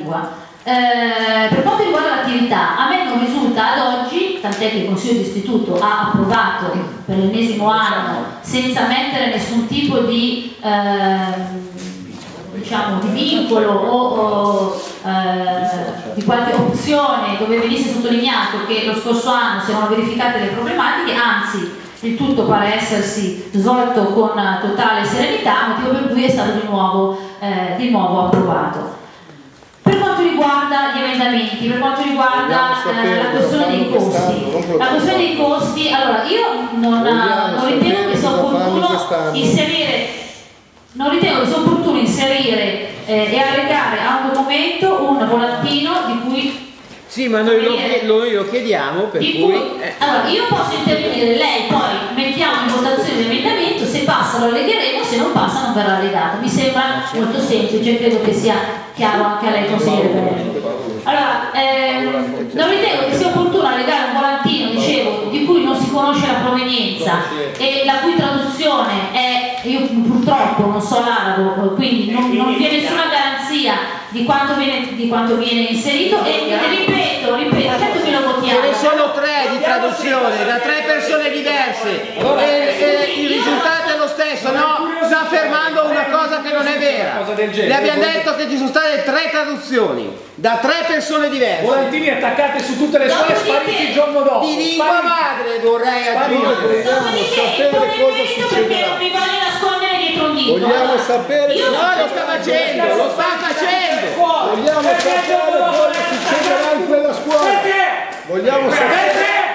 lingua. Per quanto riguarda l'attività, a me non risulta ad oggi, tant'è che il Consiglio d'Istituto ha approvato per l'ennesimo anno, senza mettere nessun tipo di diciamo di vincolo o di qualche opzione dove venisse sottolineato che lo scorso anno si erano verificate le problematiche, anzi il tutto pare essersi svolto con totale serenità, motivo per cui è stato di nuovo approvato. Per quanto riguarda gli emendamenti, per quanto riguarda la questione dei costi, allora io non ritengo che sia opportuno inserire e allegare a un documento un volantino di cui... Sì, ma noi lo chiediamo, per cui... Allora, io posso intervenire, lei poi mettiamo in votazione l'emendamento, se passa lo allegheremo, se non passa non verrà allegato. Mi sembra molto semplice, credo che sia chiaro anche a lei, consigliere Belli. Allora, non ritengo che sia opportuno allegare un volantino, dicevo, di cui non si conosce la provenienza e la cui traduzione è, io purtroppo non so l'arabo, quindi non vi è nessuna garanzia di quanto viene inserito e ripeto, certo che lo votiamo. Ce ne sono 3 di traduzione, da 3 persone diverse e il risultato è lo stesso, no? Sta affermando una cosa che non è vera. Le abbiamo detto che ci sono state 3 traduzioni da 3 persone diverse. Volantini attaccate su tutte le scuole, spariti il giorno dopo. Di lingua madre vorrei aggiungere. Vogliamo sapere cosa succederà. Non mi voglio nascondere dietro un dito. Vogliamo sapere No, lo sta facendo, lo sta facendo. Vogliamo sapere cosa succederà in quella scuola. Vogliamo sapere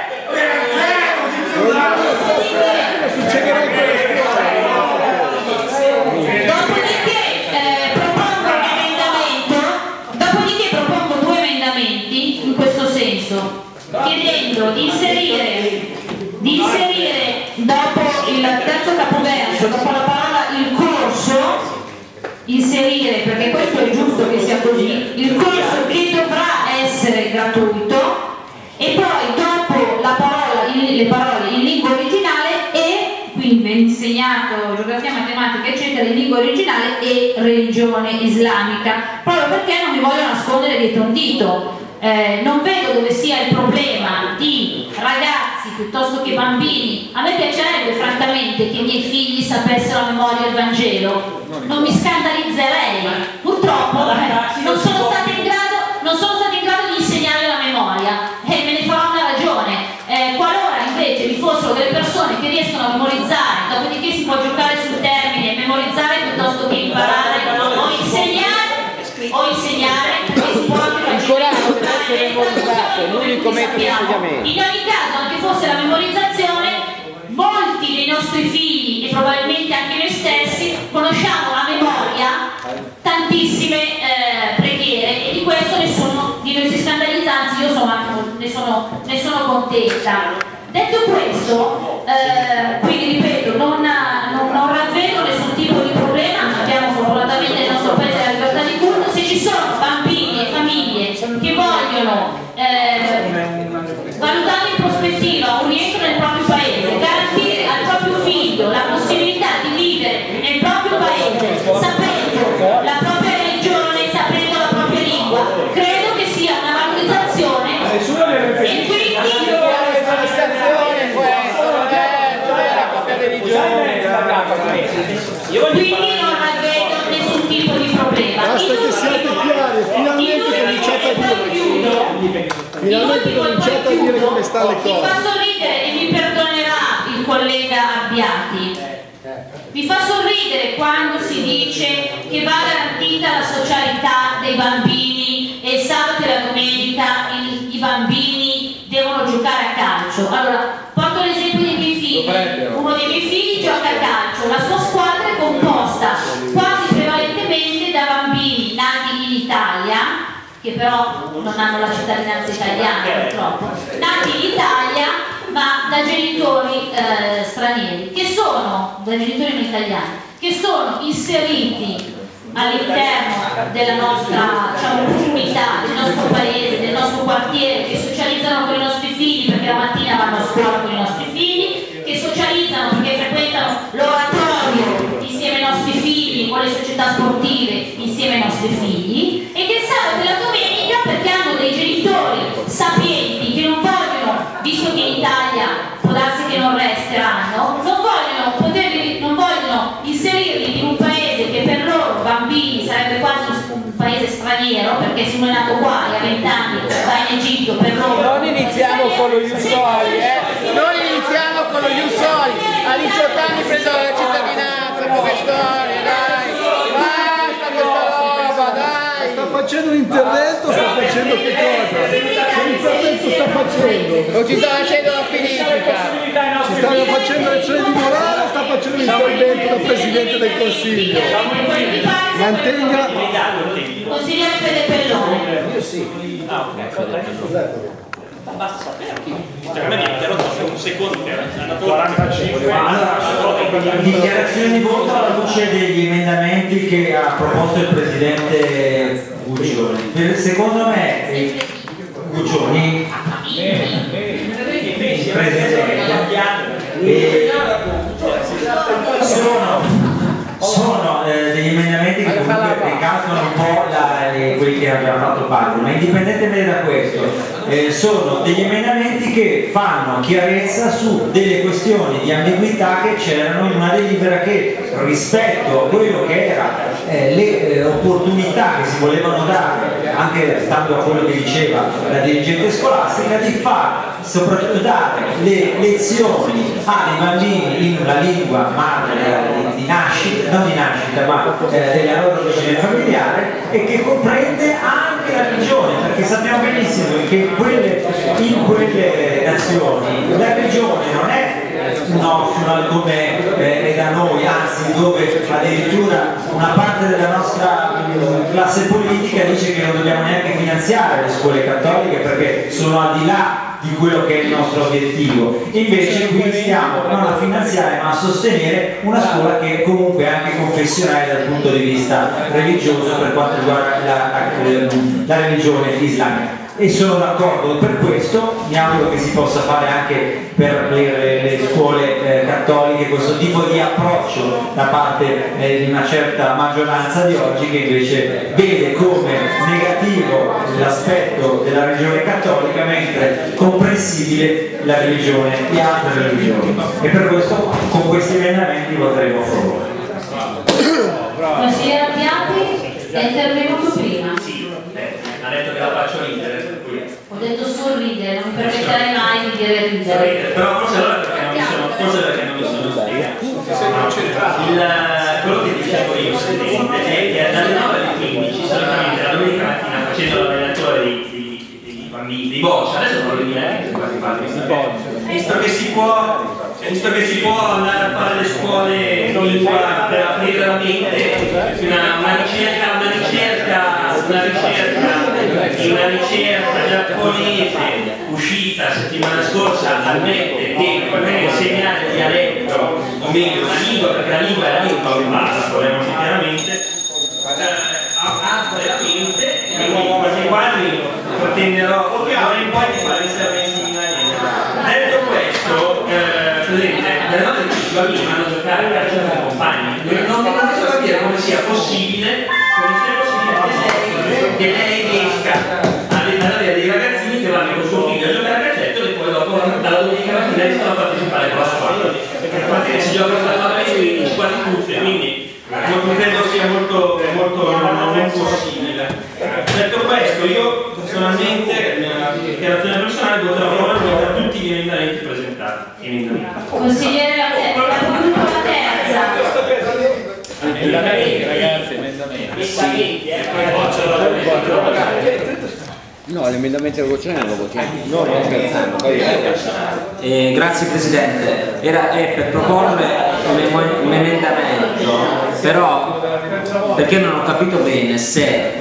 cosa succederà in quella scuola. Dopodiché propongo 2 emendamenti in questo senso, chiedendo di inserire dopo il terzo capoverso, dopo la parola il corso, inserire, perché questo è giusto che sia così, il corso che dovrà essere gratuito, e poi dopo le parole in lingua originale e, quindi viene insegnato geografia, matematica eccetera in lingua originale e religione islamica, proprio perché non mi voglio nascondere dietro un dito. Non vedo dove sia il problema di ragazzi piuttosto che bambini. A me piacerebbe francamente che i miei figli sapessero a memoria il Vangelo, non mi scandalizzerei. Purtroppo non sono stata in grado di insegnare la memoria e me ne farò una ragione. Qualora invece vi fossero delle persone che riescono a memorizzare, dopodiché si può giocare sul termine memorizzare piuttosto che imparare o insegnare, perché si può anche memorizzato, l'unico metodo di insegnamento. In ogni caso, anche fosse la memorizzazione, molti dei nostri figli e probabilmente anche noi stessi conosciamo a memoria tantissime preghiere e di questo nessuno di noi si scandalizza, anzi io ne sono contenta. Detto questo, quindi ripeto, non ravvedo nessun tipo di problema, abbiamo fortunatamente nel nostro paese la libertà di culto. Se ci sono bambini e famiglie che vogliono valutare in prospettiva un rientro nel proprio paese, garantire al proprio figlio la possibilità di vivere nel proprio paese sapendo la propria religione, sapendo la propria lingua, credo che sia una valorizzazione e quindi non avvedo nessun tipo di problema. Basta che siate chiari, finalmente cominciate a dire. Finalmente cominciate a dire come stanno le cose. Mi fa sorridere e mi perdonerà il collega Abbiati. Mi fa sorridere quando si dice che va garantita la socialità dei bambini e il sabato e la domenica i bambini devono giocare a calcio. Allora, porto l'esempio dei miei figli. Uno dei miei figli gioca a calcio, la sua squadra è composta quasi prevalentemente da bambini nati in Italia, che però non hanno la cittadinanza italiana purtroppo, nati in Italia ma da genitori stranieri, che sono, da genitori non italiani, che sono inseriti all'interno della nostra, diciamo, comunità, del nostro paese, del nostro quartiere, che socializzano con i nostri figli perché la mattina vanno a scuola con i nostri figli, che socializzano perché frequentano l'oratorio insieme ai nostri figli o le società sportive insieme ai nostri figli, e che il sabato e la domenica straniero, perché se uno è nato qua e a 20 anni va in Egitto per loro. Non iniziamo con lo Ius Soli, non iniziamo con lo Ius Soli, a 18 anni prendo la cittadinanza, come storia, dai, basta questa roba, dai. Sta facendo un intervento, sta facendo che cosa? Che intervento sta facendo? Non ci sto facendo la finitica. Si stanno facendo lezioni di morale o sta facendo un intervento da Presidente del Consiglio? Mantenga... Consigliere Fede Pellone. Io sì. Basta sapere. Mi ha interrotto un secondo che era andato 45. Allora, dichiarazione di voto alla luce degli emendamenti che ha proposto il Presidente Guccioni. Secondo me Guccioni sono degli emendamenti che comunque ricalcano un po' quelli che abbiamo fatto parte, ma indipendentemente da questo sono degli emendamenti che fanno chiarezza su delle questioni di ambiguità che c'erano in una delibera che rispetto a quello che era le opportunità che si volevano dare, anche stando a quello che diceva la dirigente scolastica, di far soprattutto dare le lezioni ai bambini in una lingua madre di nascita, non di nascita ma della loro origine familiare, e che comprende anche la religione, perché sappiamo benissimo che in quelle nazioni la religione non è un optional come è da noi, anzi dove addirittura una parte della nostra classe politica dice che non dobbiamo neanche finanziare le scuole cattoliche perché sono al di là di quello che è il nostro obiettivo. Invece qui stiamo non a finanziare ma a sostenere una scuola che comunque è anche confessionale dal punto di vista religioso per quanto riguarda la religione islamica. E sono d'accordo per questo, mi auguro che si possa fare anche per le scuole cattoliche questo tipo di approccio da parte di una certa maggioranza di oggi, che invece vede come negativo l'aspetto della religione cattolica mentre comprensibile la religione di altre religioni, e per questo con questi emendamenti voteremo a favore. Consigliere Piatti è intervenuto prima. Ha detto che la faccio ridere. Ho detto sorridere, non mi permetterei mai di dire ridere. Però forse allora perché non mi sono spiegato. Quello che dicevo io è che dalle 9 alle 15 solitamente la domenica mattina facendo l'allenatore dei bambini, dei boccia, adesso non lo dico quasi visto che si può andare a fare le scuole in lingua per aprire la mente, una ricerca giapponese uscita settimana scorsa ammette che insegnare il dialetto, o meglio la lingua, perché la lingua è la lingua parlata, parliamoci chiaramente, apre la mente, quindi quasi quasi pretenderò d'ora in poi di fare interventi in alieno. Detto questo, nelle nostre i bambini vanno a giocare a calcio con i compagni, non riesco a capire come sia possibile che lei riesca ad avere dei ragazzini che vanno con suo figlio a giocare a calcetto e poi dopo dalla domenica mattina riescono a partecipare con la squadra, perché si gioca tra le 15 quasi tutte, quindi credo sia molto non possibile. Detto questo, io personalmente nella dichiarazione personale voterò a favore di tutti gli emendamenti presentati. Consigliere Capogruppo la terza. Emendamenti, ragazzi, emendamenti. No, l'emendamento del Goccione non lo votiamo. No, non scherzando. Grazie Presidente, è per proporre un emendamento, però perché non ho capito bene se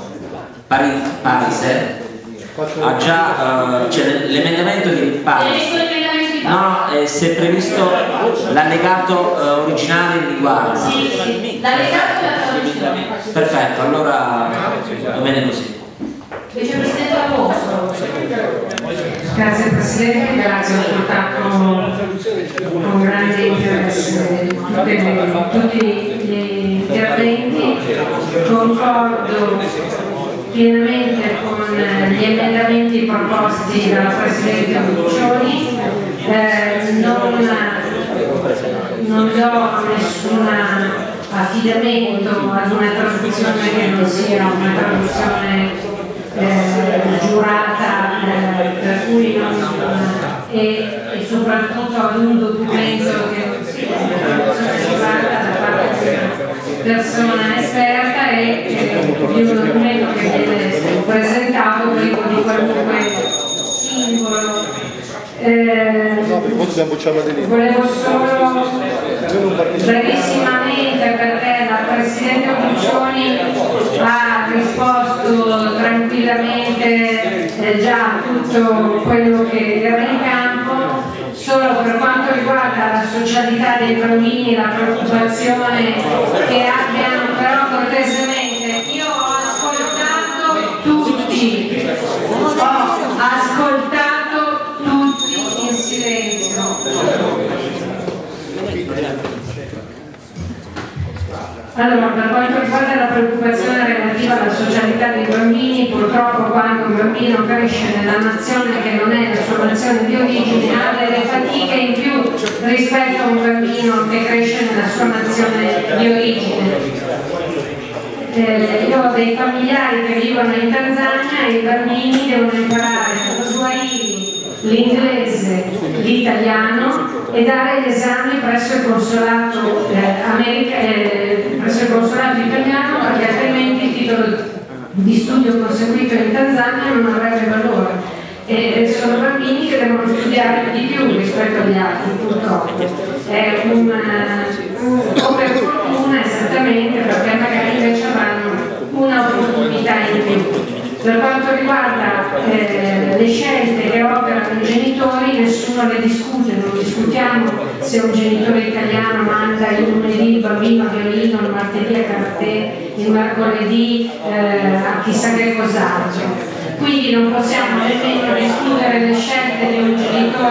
Parise ha già, cioè l'emendamento di Parise, no, se è previsto l'allegato originale in riguardo. Sì, l'allegato è la traduzione. Perfetto, allora va bene così. Vicepresidente Raposo. Grazie Presidente, grazie, ho ascoltato con grande interesse tutti gli interventi, concordo pienamente con gli emendamenti proposti dalla Presidente Guccioni, non do nessuna affidamento ad una traduzione che non sia una traduzione giurata, per cui e soprattutto ad un documento che non sia giurata da parte di una persona esperta e di un documento che viene presentato privo di qualunque singolo. Volevo solo brevissimamente, perché la Presidente Puccioni ha risposto tranquillamente già a tutto quello che era in campo, solo per quanto riguarda la socialità dei bambini, la preoccupazione che abbiano, però cortesemente, io ho ascoltato tutti, in silenzio. Allora, per quanto riguarda la preoccupazione relativa alla socialità dei bambini, purtroppo quando un bambino cresce nella nazione che non è la sua nazione di origine ha delle fatiche in più rispetto a un bambino che cresce nella sua nazione di origine. Io ho dei familiari che vivono in Tanzania e i bambini devono imparare lo swahili, l'inglese, l'italiano e dare gli esami presso il consolato italiano, perché altrimenti il titolo di studio conseguito in Tanzania non avrebbe valore. E sono bambini che devono studiare di più rispetto agli altri, purtroppo. È come fortuna, esattamente, perché magari invece avranno un'opportunità in più. Per quanto riguarda le scelte che operano i genitori, nessuno le discute, non discutiamo se un genitore italiano manda il lunedì il bambino a violino, il martedì a karate, il mercoledì a chissà che cos'altro. Quindi non possiamo nemmeno discutere le scelte di un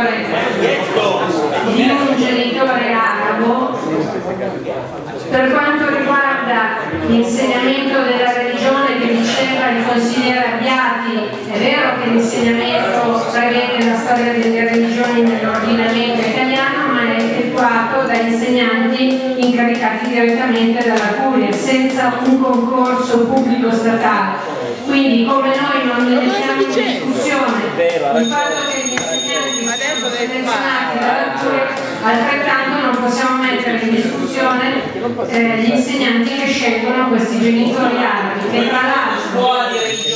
genitore arabo. Per quanto riguarda l'insegnamento della religione che diceva il consigliere Abbiati, è vero che l'insegnamento prevede la storia delle religioni nell'ordinamento italiano, ma è effettuato da insegnanti incaricati direttamente dalla Curia, senza un concorso pubblico statale. Quindi come noi non mettiamo in discussione il fatto che gli insegnanti siano selezionati dalla Curia, altrettanto non possiamo mettere in discussione gli insegnanti che scelgono questi genitori arabi, che tra l'altro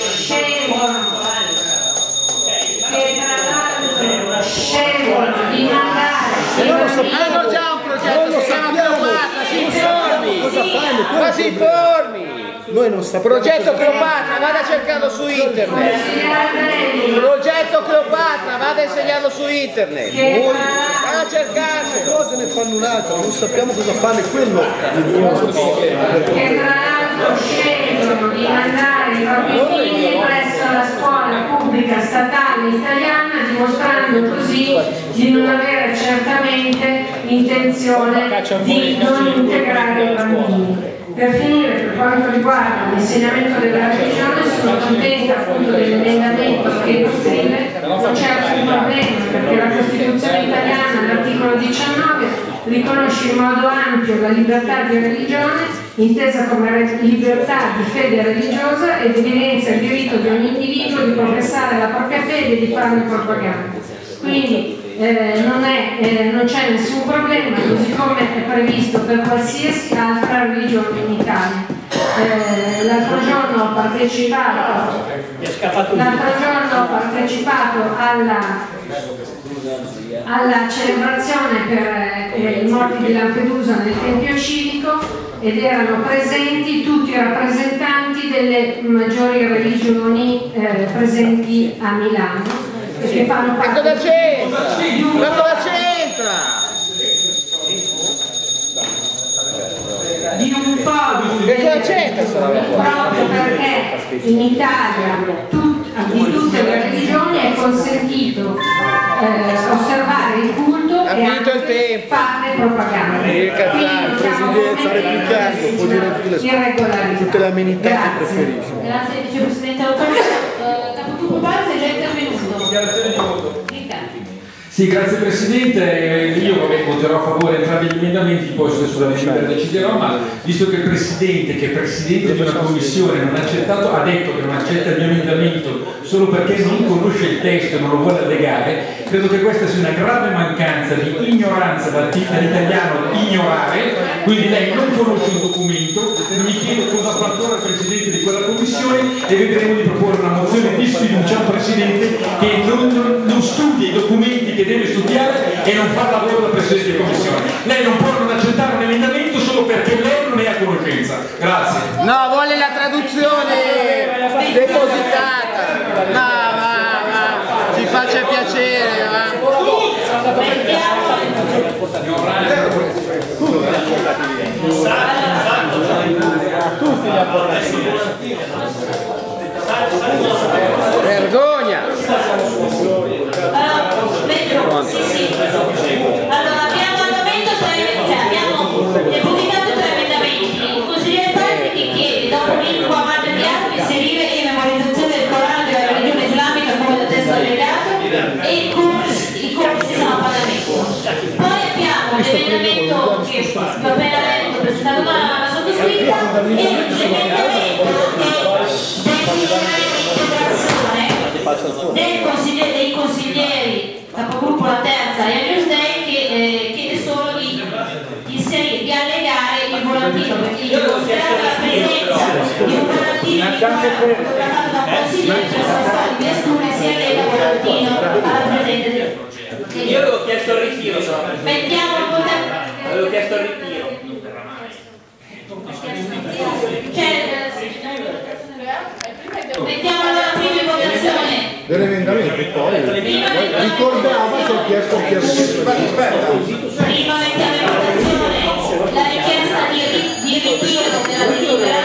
scelgono di mandare. Hanno già un progetto, si chiama Cleopatra, si informi! Ma si informi! Noi non sappiamo. Progetto Cleopatra, vada a cercarlo su internet. Progetto Cleopatra, vada a insegnarlo su internet. Vada a cercarselo. Cose ne fanno un'altra, non sappiamo cosa fanno, è quello il mio. Che tra l'altro scelgono di mandare i propri figli presso la scuola pubblica statale italiana, dimostrando così di non avere certamente intenzione di non integrare i bambini. Per finire, per quanto riguarda l'insegnamento della religione, sono contenta appunto dell'emendamento che scrive, non c'è alcun problema, perché la Costituzione italiana, all'articolo 19, riconosce in modo ampio la libertà di religione, intesa come libertà di fede religiosa, ed evidenzia il diritto di ogni individuo di professare la propria fede e di farne propaganda. Quindi non c'è nessun problema, così come è previsto per qualsiasi altra religione in Italia. L'altro giorno ho partecipato alla celebrazione per i morti di Lampedusa nel Tempio Civico ed erano presenti tutti i rappresentanti delle maggiori religioni presenti a Milano. Che fanno parte cosa c'entra? Ma cosa c'entra? Di un po' che cosa c'entra? Proprio perché in Italia di tutte le religioni è consentito osservare il culto e anche fare propaganda. Presidenza replicato, può dire tutte le amenità che preferisce. Grazie Vicepresidente Autonomio. Capogruppo Pazzi è già intervenuto. Dichiarazione di voto. Sì, grazie Presidente, io voterò a favore di entrambi gli emendamenti, poi sulla delibera deciderò, ma visto che il Presidente, che è Presidente di una Commissione, non ha accettato, ha detto che non accetta il mio emendamento solo perché non conosce il testo e non lo vuole allegare, credo che questa sia una grave mancanza di ignoranza dall'italiano ignorare, quindi lei non conosce un documento, mi chiedo cosa ha fatto ora il Presidente di quella Commissione e vedremo di proporre una mozione di sfiducia a un Presidente che non studia i documenti che deve studiare e non fa il lavoro da Presidente di Commissione. Lei non può non accettare un emendamento solo perché lei non è a conoscenza. Grazie. No, vuole la traduzione depositata. Ci faccia piacere, vergogna. Allora, abbiamo depositato 3 emendamenti. Il consigliere Parti che chiede, dopo lingua madre di arte, inserire e memorizzazione del Corano della religione islamica come da testo allegato e i corsi sono a pagamento. Poi abbiamo l'emendamento che va appena letto, presentato dalla sottoscritta, e l'emendamento dei consiglieri capogruppo la terza e Newsday che chiede solo di inserire, di allegare il volantino, perché considerata la presenza di un volantino fotografato da un consigliere per sono stati di Asturri si allega il volantino alla presenza del progetto. Io avevo chiesto il ritiro, mettiamo il volantino. Avevo chiesto il ritiro. Mettiamo allora prima in votazione dell'emendamento, poi ricordava che ha chiesto prima mettiamo in votazione la richiesta di ritiro della delibera.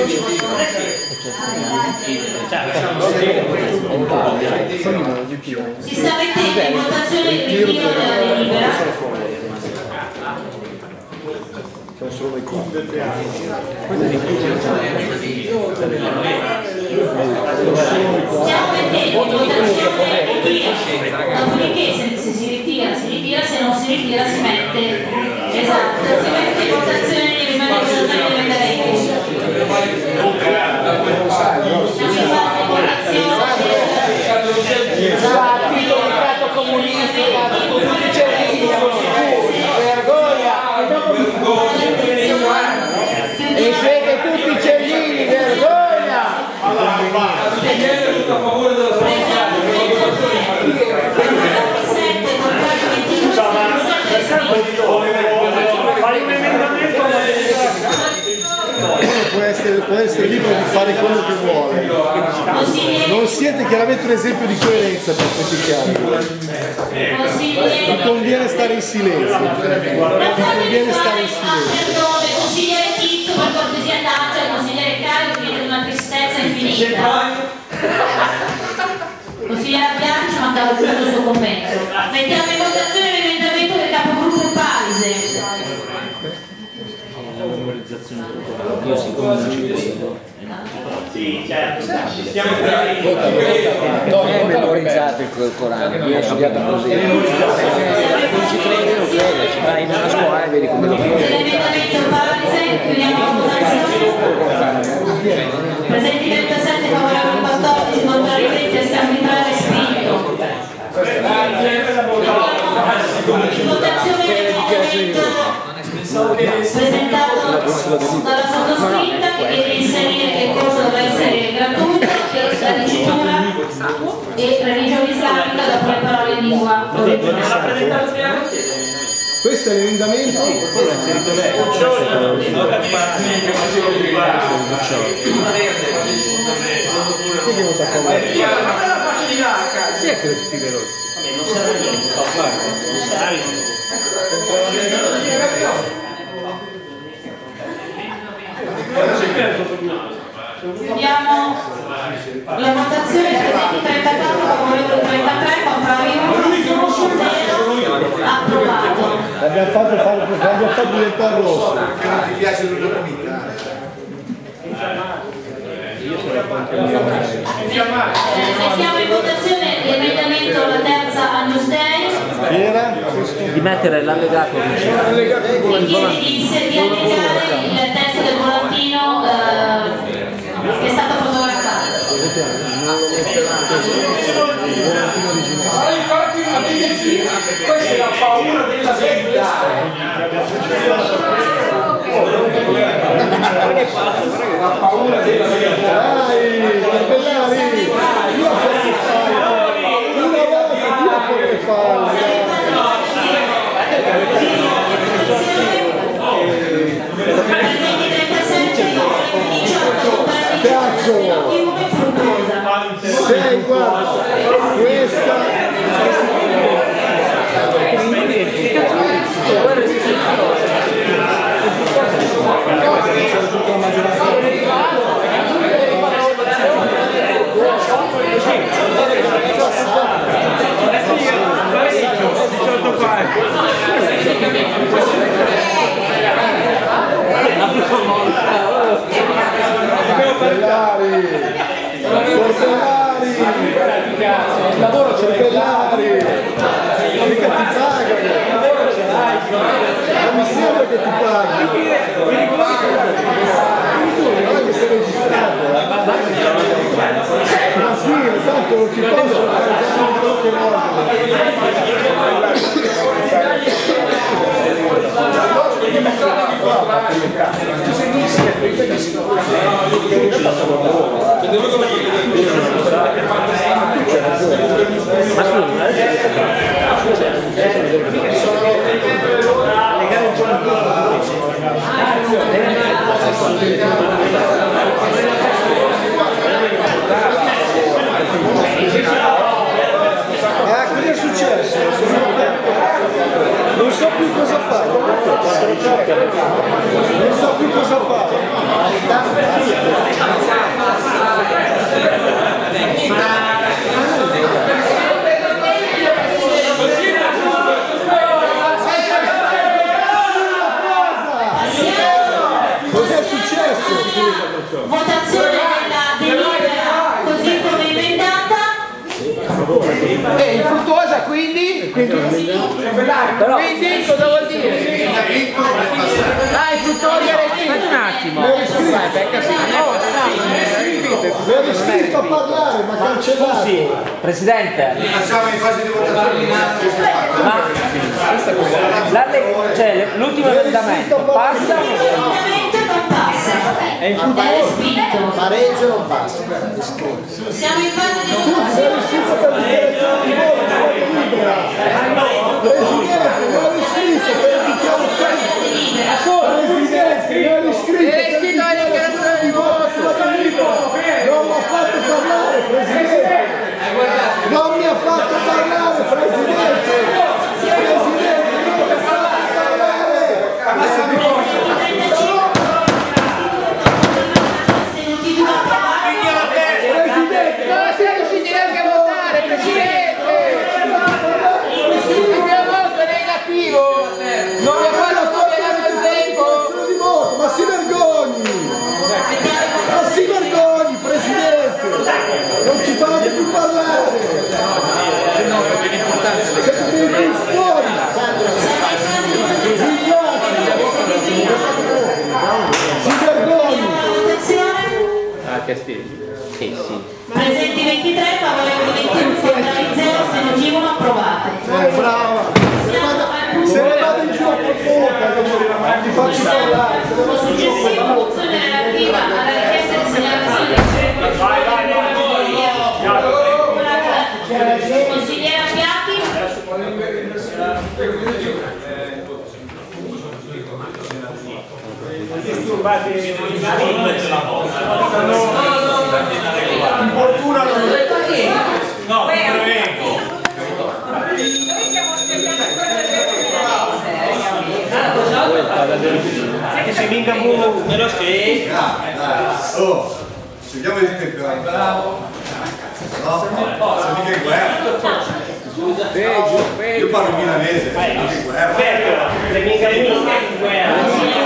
Si sta mettendo in votazione il ritiro della delibera. Sono solo i qua. Stiamo mettendo in votazione il ritiro, dopodiché se si ritira, si ritira, se non si ritira si mette, esatto, si mette in votazione e rimane in votazione l'emendamento. E siete tutti cellini, vergogna! Può essere libero di fare quello che vuole. Non siete chiaramente un esempio di coerenza per questi chiari. Mi conviene stare in silenzio. Consigliere Tizio, per cortesia andate, il consigliere Caio chiede una tristezza infinita. Consigliere Abbiano ci mancava giusto il suo commento. Mettiamo in votazione l'emendamento del capogruppo Palise. Io siccome non ci vedo. Sì, certo. Non è memorizzato il Corano, viene studiato così. Non ci crede, lo crede, ci vai nella scuola e vedi come lo crede. L'emendamento Palise, chiudiamo la votazione. Presenti 27, favorevoli 14, contrari 20, astenuti 3, respinto. Votazione dell'emendamento presentato dalla sottoscritta che chiede di inserire che il corso deve essere gratuito, la dicitura e religione islamica dopo le parole in lingua originale. Questo è l'emendamento. Chi è che lo scrive veloce? Non serve niente. Chiudiamo la votazione, presenti 34, favorevoli 33, contrari 1, approvato. L'abbiamo fatto diventare rosso. Ti piace il Mettiamo in votazione l'emendamento alla terza Agnus Dei di mettere l'allegato originale. E chiede di allegare il testo del volantino che è stato fotografato. Questa è la paura della verità. La paura della verità. Dai, Cappellari, io fuori palle. Una volta tira fuori palle. Cazzo! Sei, guarda, questa... Il lavoro c'è Cappellari, mica ti pagano, non mi sembra che ti paghi, guarda che sei registrato, ma sì, tanto non ti posso fare già molte cosa è successo? Non so più cosa fare. Non so più cosa fare. Cos'è successo? Votazione della delibera così come emendata. E infruttuosa quindi? Quindi cosa vuol dire? Ah, infruttuosa era iscritto. Un attimo. Ero iscritto a parlare, ma cancellato. Presidente, Siamo in fase di votazione. cioè, l'ultimo emendamento passa? L'emendamento non passa. È respinto. Pareggio non passa. Siamo in fase di Ero votazione. iscritto per dichiarazione di voto, libera. Presidente, ero iscritto per dichiarazione di voto. Presidente, ero iscritto per dichiarazione di voto. Non mi ha fatto parlare, Presidente. Non mi ha fatto parlare, Presidente. Presidente, non mi ha fatto parlare. Presidente, Non si riusciti neanche a votare, Presidente! Il mio voto è negativo! Non mi ha fatto togliere il tempo! ma si vergogni! Ma si vergogni, Presidente! Non ci fate più parlare! Siete dei custodi! Si vergogni! Ah, che stile! Sì. Presenti 23, favorevoli 21, contrari 0, astenuti 1, approvate. Brava! Se ne vado in giro a bocca, ti faccio parlare! Successiva mozione relativa alla richiesta di segnalazione consigliera Piatti. No, prego. Che se vinca nello sì. Oh, cerchiamo di temperare. No, se mica in guerra. Io parlo milanese, mica in guerra. Se vinca in guerra.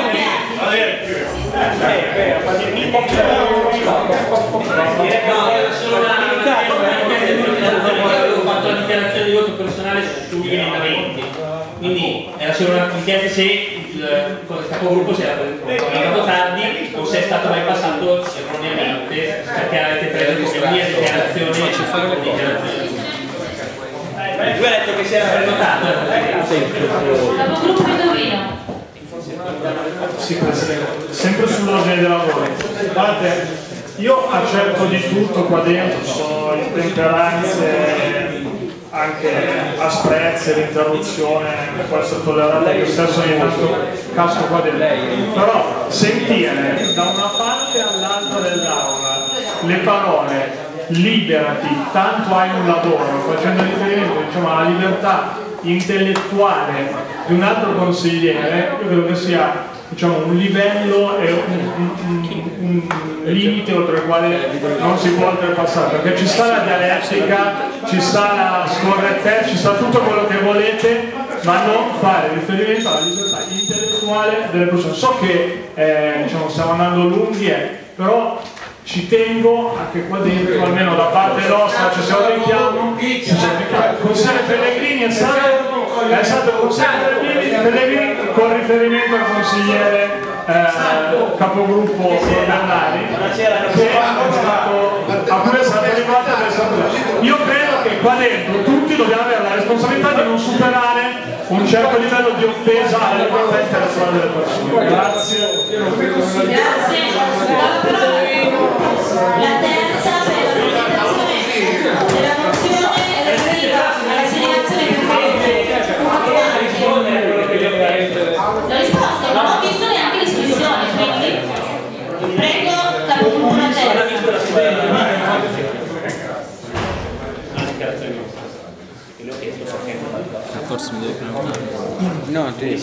dichiarazione di voto personale sugli emendamenti, quindi era solo una richiesta se il capogruppo si era presentato tardi o se è stato bypassato erroneamente perché avete preso come mia dichiarazione. Lui ha detto che si era prenotato. Capogruppo Indovino. Sì, Presidente, sempre sull'ordine dei lavori. Guardate, io accetto di tutto qua dentro, sono intemperanze, anche asprezze, l'interruzione può essere tollerata, io stesso ogni tanto casco qua dentro. Però sentire da una parte all'altra dell'aula le parole liberati, tanto hai un lavoro, facendo riferimento, diciamo, alla libertà intellettuale di un altro consigliere, io credo che sia, diciamo, un livello e un limite oltre il quale non si può oltrepassare, perché ci sta la dialettica, ci sta la scorrettezza, ci sta tutto quello che volete, ma non fare riferimento alla libertà intellettuale delle persone. So che diciamo, stiamo andando lunghi, però ci tengo anche qua dentro, almeno da parte nostra ci sia un richiamo. Il consigliere Pellegrini è stato il consigliere Pellegrini con riferimento al consigliere capogruppo Bernari, a cui è stato arrivato. Io credo che qua dentro tutti dobbiamo avere la responsabilità di non superare un certo livello di offesa alla libertà intellettuale delle persone. Grazie. La terza per la presentazione della mozione relativa alla segnalazione del l'ho risposto, non ho visto neanche l'iscrizione, quindi prego capogruppo la Forse mi devi prenotare. No, ti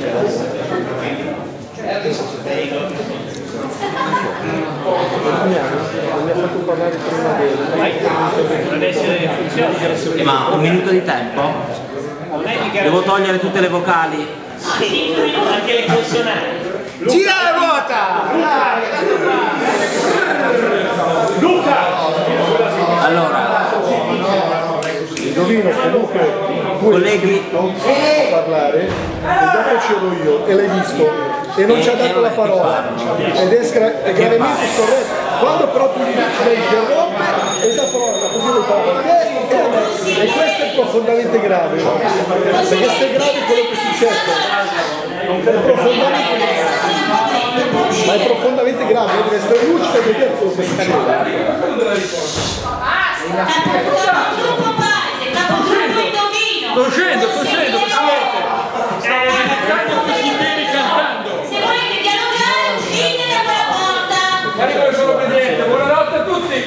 mi ha fatto parlare prima Ma un minuto di tempo? Devo togliere tutte le vocali? Anche le consonanti. gira la ruota! Luca! Allora, Indovino, comunque tu colleghi, hai parlare e dopo c'ero io e l'hai visto e non ci ha dato la parola ed è gravemente scorretto. Quando però tu gli dici lei interrompe e dà parola così lo parla e questo è profondamente grave, perché se è grave quello che succede ma è profondamente grave, deve essere lucido e vedere quello che succede. Capogruppo Indovino. Sto scendo, Presidente. Se volete dialogare, uscite da quella porta. Carico solo Presidente, buonanotte a tutti.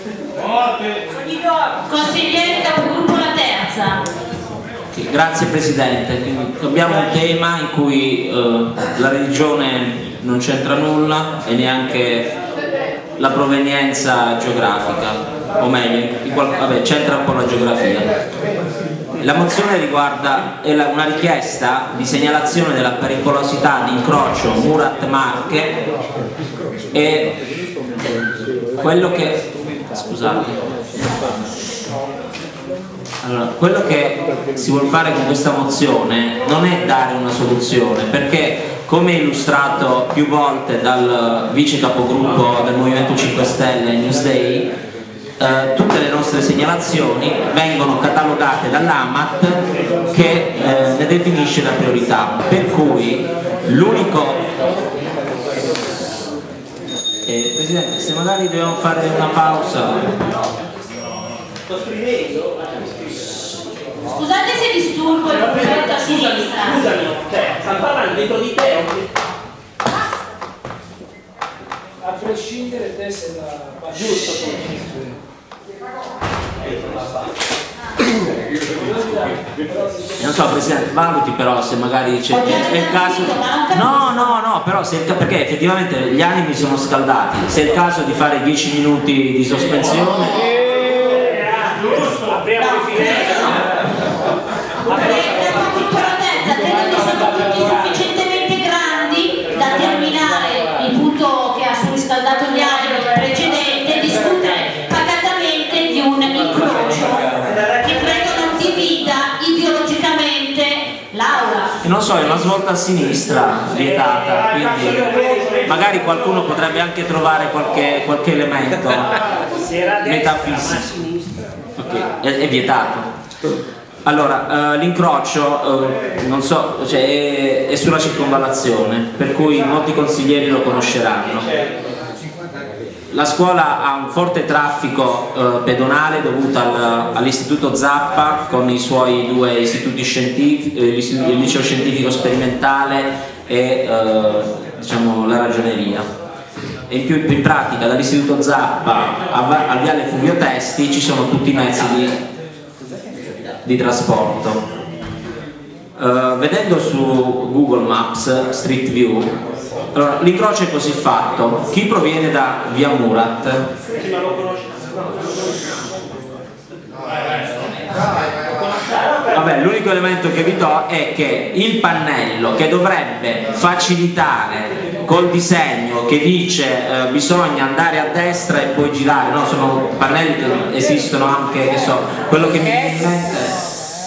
Consigliere capogruppo la terza. sì, grazie Presidente. Quindi abbiamo un tema in cui la religione non c'entra nulla e neanche la provenienza geografica, o meglio, vabbè, c'entra un po' la geografia. La mozione riguarda una richiesta di segnalazione della pericolosità di incrocio Murat-Marche e quello che, scusate, allora, quello che si vuole fare con questa mozione non è dare una soluzione, perché come illustrato più volte dal vice capogruppo del Movimento 5 Stelle Newsday, tutte le nostre segnalazioni vengono catalogate dall'AMAT che ne definisce la priorità, per cui l'unico Presidente, se magari dobbiamo fare una pausa. Scusate se disturbo il progetto a sinistra. Scusami, stanno parlando dentro di te. A prescindere te sei da giusto. Non so Presidente, valuti però se magari c'è il caso. No, però perché effettivamente gli animi sono scaldati. Se è il caso di fare 10 minuti di sospensione. Giusto, apriamo le finestre. Credo che siamo tutti sufficientemente grandi da terminare il punto che ha surriscaldato gli animi precedente e discutere pacatamente di un incrocio che credo non Non so, è una svolta a sinistra vietata, quindi magari qualcuno potrebbe anche trovare qualche elemento metafisico. Okay, è vietato. Allora, l'incrocio, non so, cioè, è sulla circonvallazione, per cui molti consiglieri lo conosceranno. La scuola ha un forte traffico pedonale dovuto all'istituto Zappa con i suoi 2 istituti scientifici, il liceo scientifico sperimentale e diciamo, la ragioneria. E in pratica dall'istituto Zappa al viale Fulvio Testi ci sono tutti i mezzi di trasporto. Vedendo su Google Maps Street View, allora, l'incrocio è così fatto: chi proviene da via Murat vabbè, l'unico elemento che vi do è che il pannello che dovrebbe facilitare col disegno che dice bisogna andare a destra e poi girare, no, sono pannelli che esistono anche, che so, quello che mi viene in mente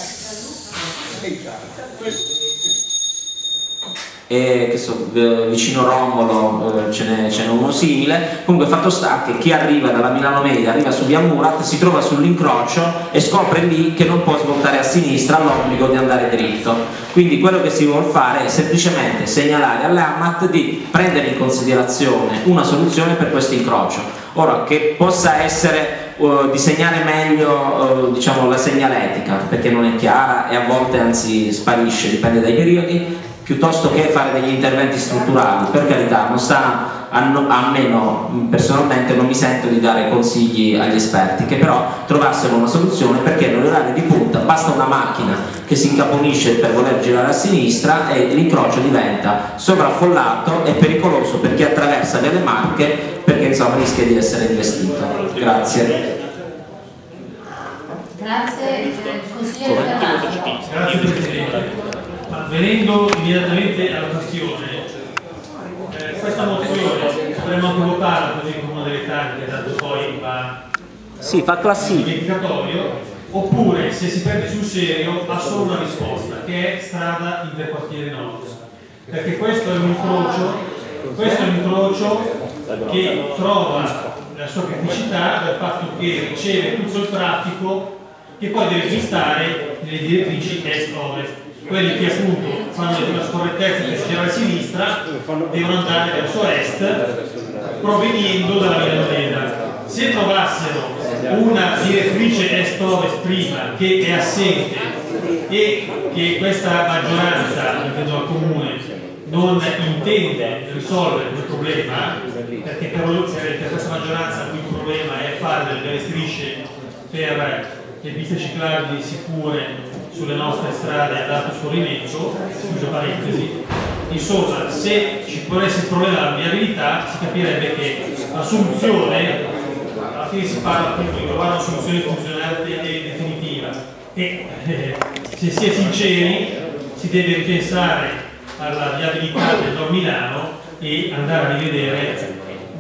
e che so, vicino Romolo ce n'è uno simile. Comunque fatto sta che chi arriva dalla Milano Media, arriva su via Murat, si trova sull'incrocio e scopre lì che non può svoltare a sinistra, ha l'obbligo di andare dritto. Quindi quello che si vuole fare è semplicemente segnalare all'AMAT di prendere in considerazione una soluzione per questo incrocio. Ora, che possa essere disegnare meglio diciamo, la segnaletica, perché non è chiara e a volte anzi sparisce, dipende dai periodi, piuttosto che fare degli interventi strutturali. Per carità, non sta a me, personalmente non mi sento di dare consigli agli esperti, che però trovassero una soluzione, perché nell'orario di punta basta una macchina che si incaponisce per voler girare a sinistra e l'incrocio diventa sovraffollato e pericoloso per chi attraversa Viale Marche, perché insomma rischia di essere investito. Grazie. Grazie, consigliere Carraro. Grazie Presidente. Ma venendo immediatamente alla questione, questa mozione potremmo anche votarla così come una delle tante, tanto poi va fa classifica, oppure se si prende sul serio ha solo una risposta, che è strada interquartiere nord, perché questo è un incrocio che trova la sua criticità dal fatto che riceve tutto il traffico che poi deve smistare nelle direttrici est-ovest. Quelli che appunto fanno una scorrettezza per girare a sinistra devono andare verso est proveniendo dalla Milano Media. Se trovassero una direttrice est-ovest prima che è assente e che questa maggioranza, intendo al comune, non intende risolvere quel problema, perché per questa maggioranza il problema è fare delle strisce per le piste ciclabili sicure sulle nostre strade ad alto scorrimento, chiuso parentesi. Insomma, se ci ponesse il problema della viabilità, si capirebbe che la soluzione, alla fine si parla appunto di trovare una soluzione funzionante e definitiva, e se si è sinceri si deve ripensare alla viabilità del Nord Milano e andare a rivedere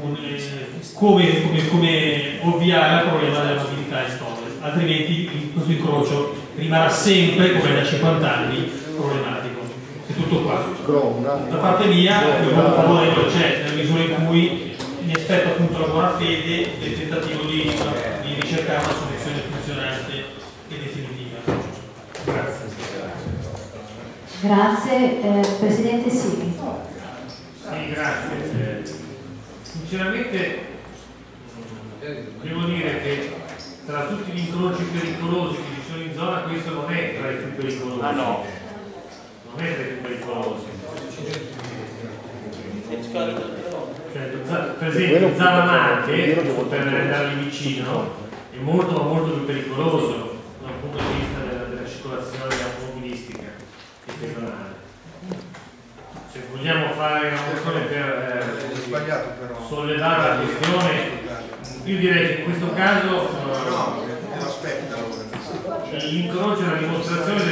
come ovviare al problema della mobilità est-ovest, altrimenti questo incrocio rimarrà sempre, come da 50 anni, problematico. È tutto qua. Da parte mia, il voto favorevole c'è, nella misura in cui mi aspetto appunto la buona fede del tentativo di ricercare una soluzione funzionante e definitiva. Grazie. Grazie. Presidente Sini. Sì, grazie. Sinceramente devo dire che tra tutti gli incroci pericolosi che ci sono in zona questo non è tra i più pericolosi. Ah no, non è tra i più pericolosi. Cioè, per esempio Zala Marche, per andare lì vicino, è molto ma molto più pericoloso dal punto di vista della circolazione automobilistica e pedonale. Se vogliamo fare una mozione per sollevare la questione, io direi che in questo caso l'incrocio è una dimostrazione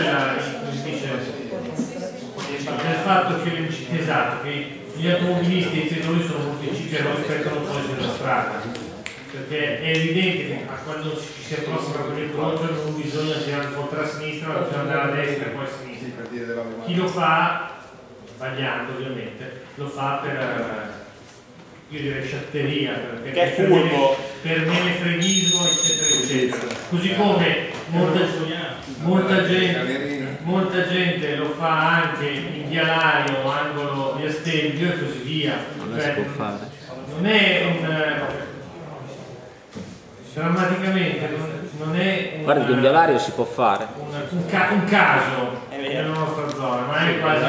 del fatto che, esatto, che gli automobilisti e i sedoli sono molto inciti e non rispettano un po' della strada. perché è evidente che quando ci si approssima a quell'incrocio non bisogna girare oltre a sinistra, ma bisogna andare a destra e poi a sinistra. Chi lo fa, sbagliando ovviamente, lo fa per, io direi, sciatteria, per menefreghismo, eccetera, eccetera. Così come molta gente lo fa anche in via Lario, angolo via Stelvio e così via. Non si può fare. Non è drammaticamente non è Guarda che in Via Lario si può fare. un caso nella nostra zona, ma è quasi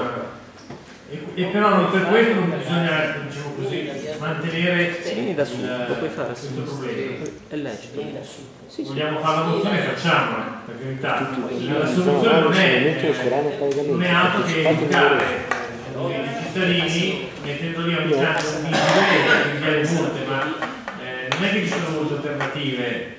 e però non per questo non bisogna, diciamo così, mantenere Vieni da su, lo puoi fare questo problema. È lecito. Vogliamo fare la mozione, facciamola, per carità. La soluzione non è altro che educare i cittadini, mettendo lì ogni tanto un vigile, inviare multe, ma non è che ci sono molte alternative.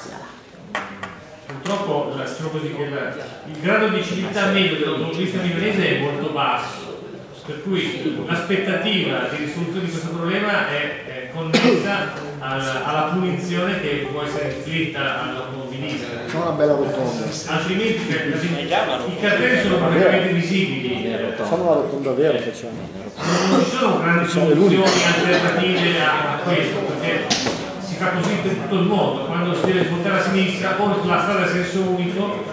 Purtroppo diciamo così, che il grado di civiltà medio dell'automobilista milanese è molto basso, per cui l'aspettativa di risoluzione di questo problema è connessa alla punizione che può essere inflitta all'automobilista. C'è una bella rotonda. Altrimenti i cartelli sono praticamente visibili. Facciamo una rotonda vera, facciamo. Non ci sono grandi soluzioni alternative a questo, perché si fa così per tutto il mondo. Quando si deve svoltare a sinistra o la strada a senso unico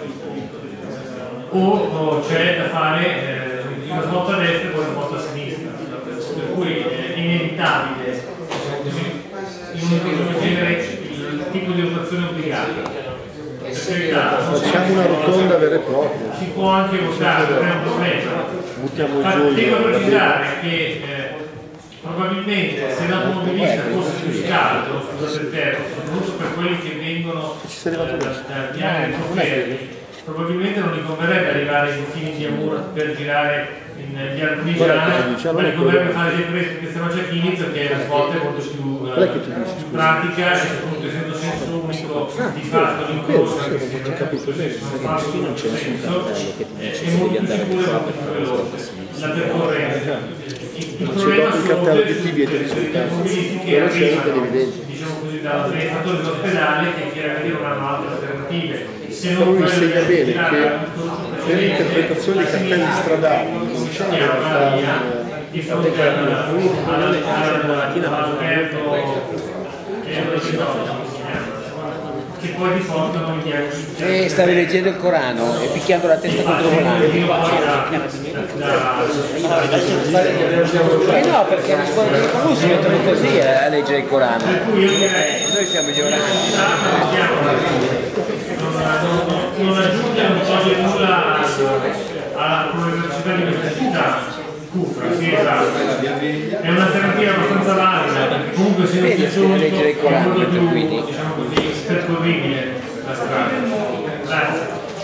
o c'è da fare una svolta a destra e poi una volta a sinistra, per cui è inevitabile, diciamo così, in un genere il tipo di rotazione obbligata. Facciamo una rotonda vera e propria. Si può anche votare, non è un problema. Buttiamo giù. Devo precisare che probabilmente se l'automobilista fosse più scaldo, scusate il termine, soprattutto per quelli che vengono da Viale Conferri, probabilmente non gli converrebbe arrivare in fine di Amur per girare in via Artigiana, ma gli converrebbe fare sempre questa Maciachini perché la svolta è molto più pratica e soprattutto essendo senso unico di fatto l'incorso, anche se non capisco non fa non c'è senso, è molto più sicuro e molto più veloce la percorrenza. Il problema sono gli automobilisti che arrivano, diciamo così, dai fattori dell'ospedale che chiaramente non hanno altre alternative. Però mi insegna bene che nell'interpretazione dei cartelli stradali non c'è che poi di solito non mi stavi leggendo il Corano e picchiando la testa contro il volante. No, perché le scuole di Corano si mettono così a leggere il Corano. Noi siamo ignoranti. Non aggiunge un po' di nulla alla progressività di questa città. Sì, esatto. È un'alternativa abbastanza valida, perché comunque se non c'è solo è molto più, diciamo così, percorribile la strada. Grazie.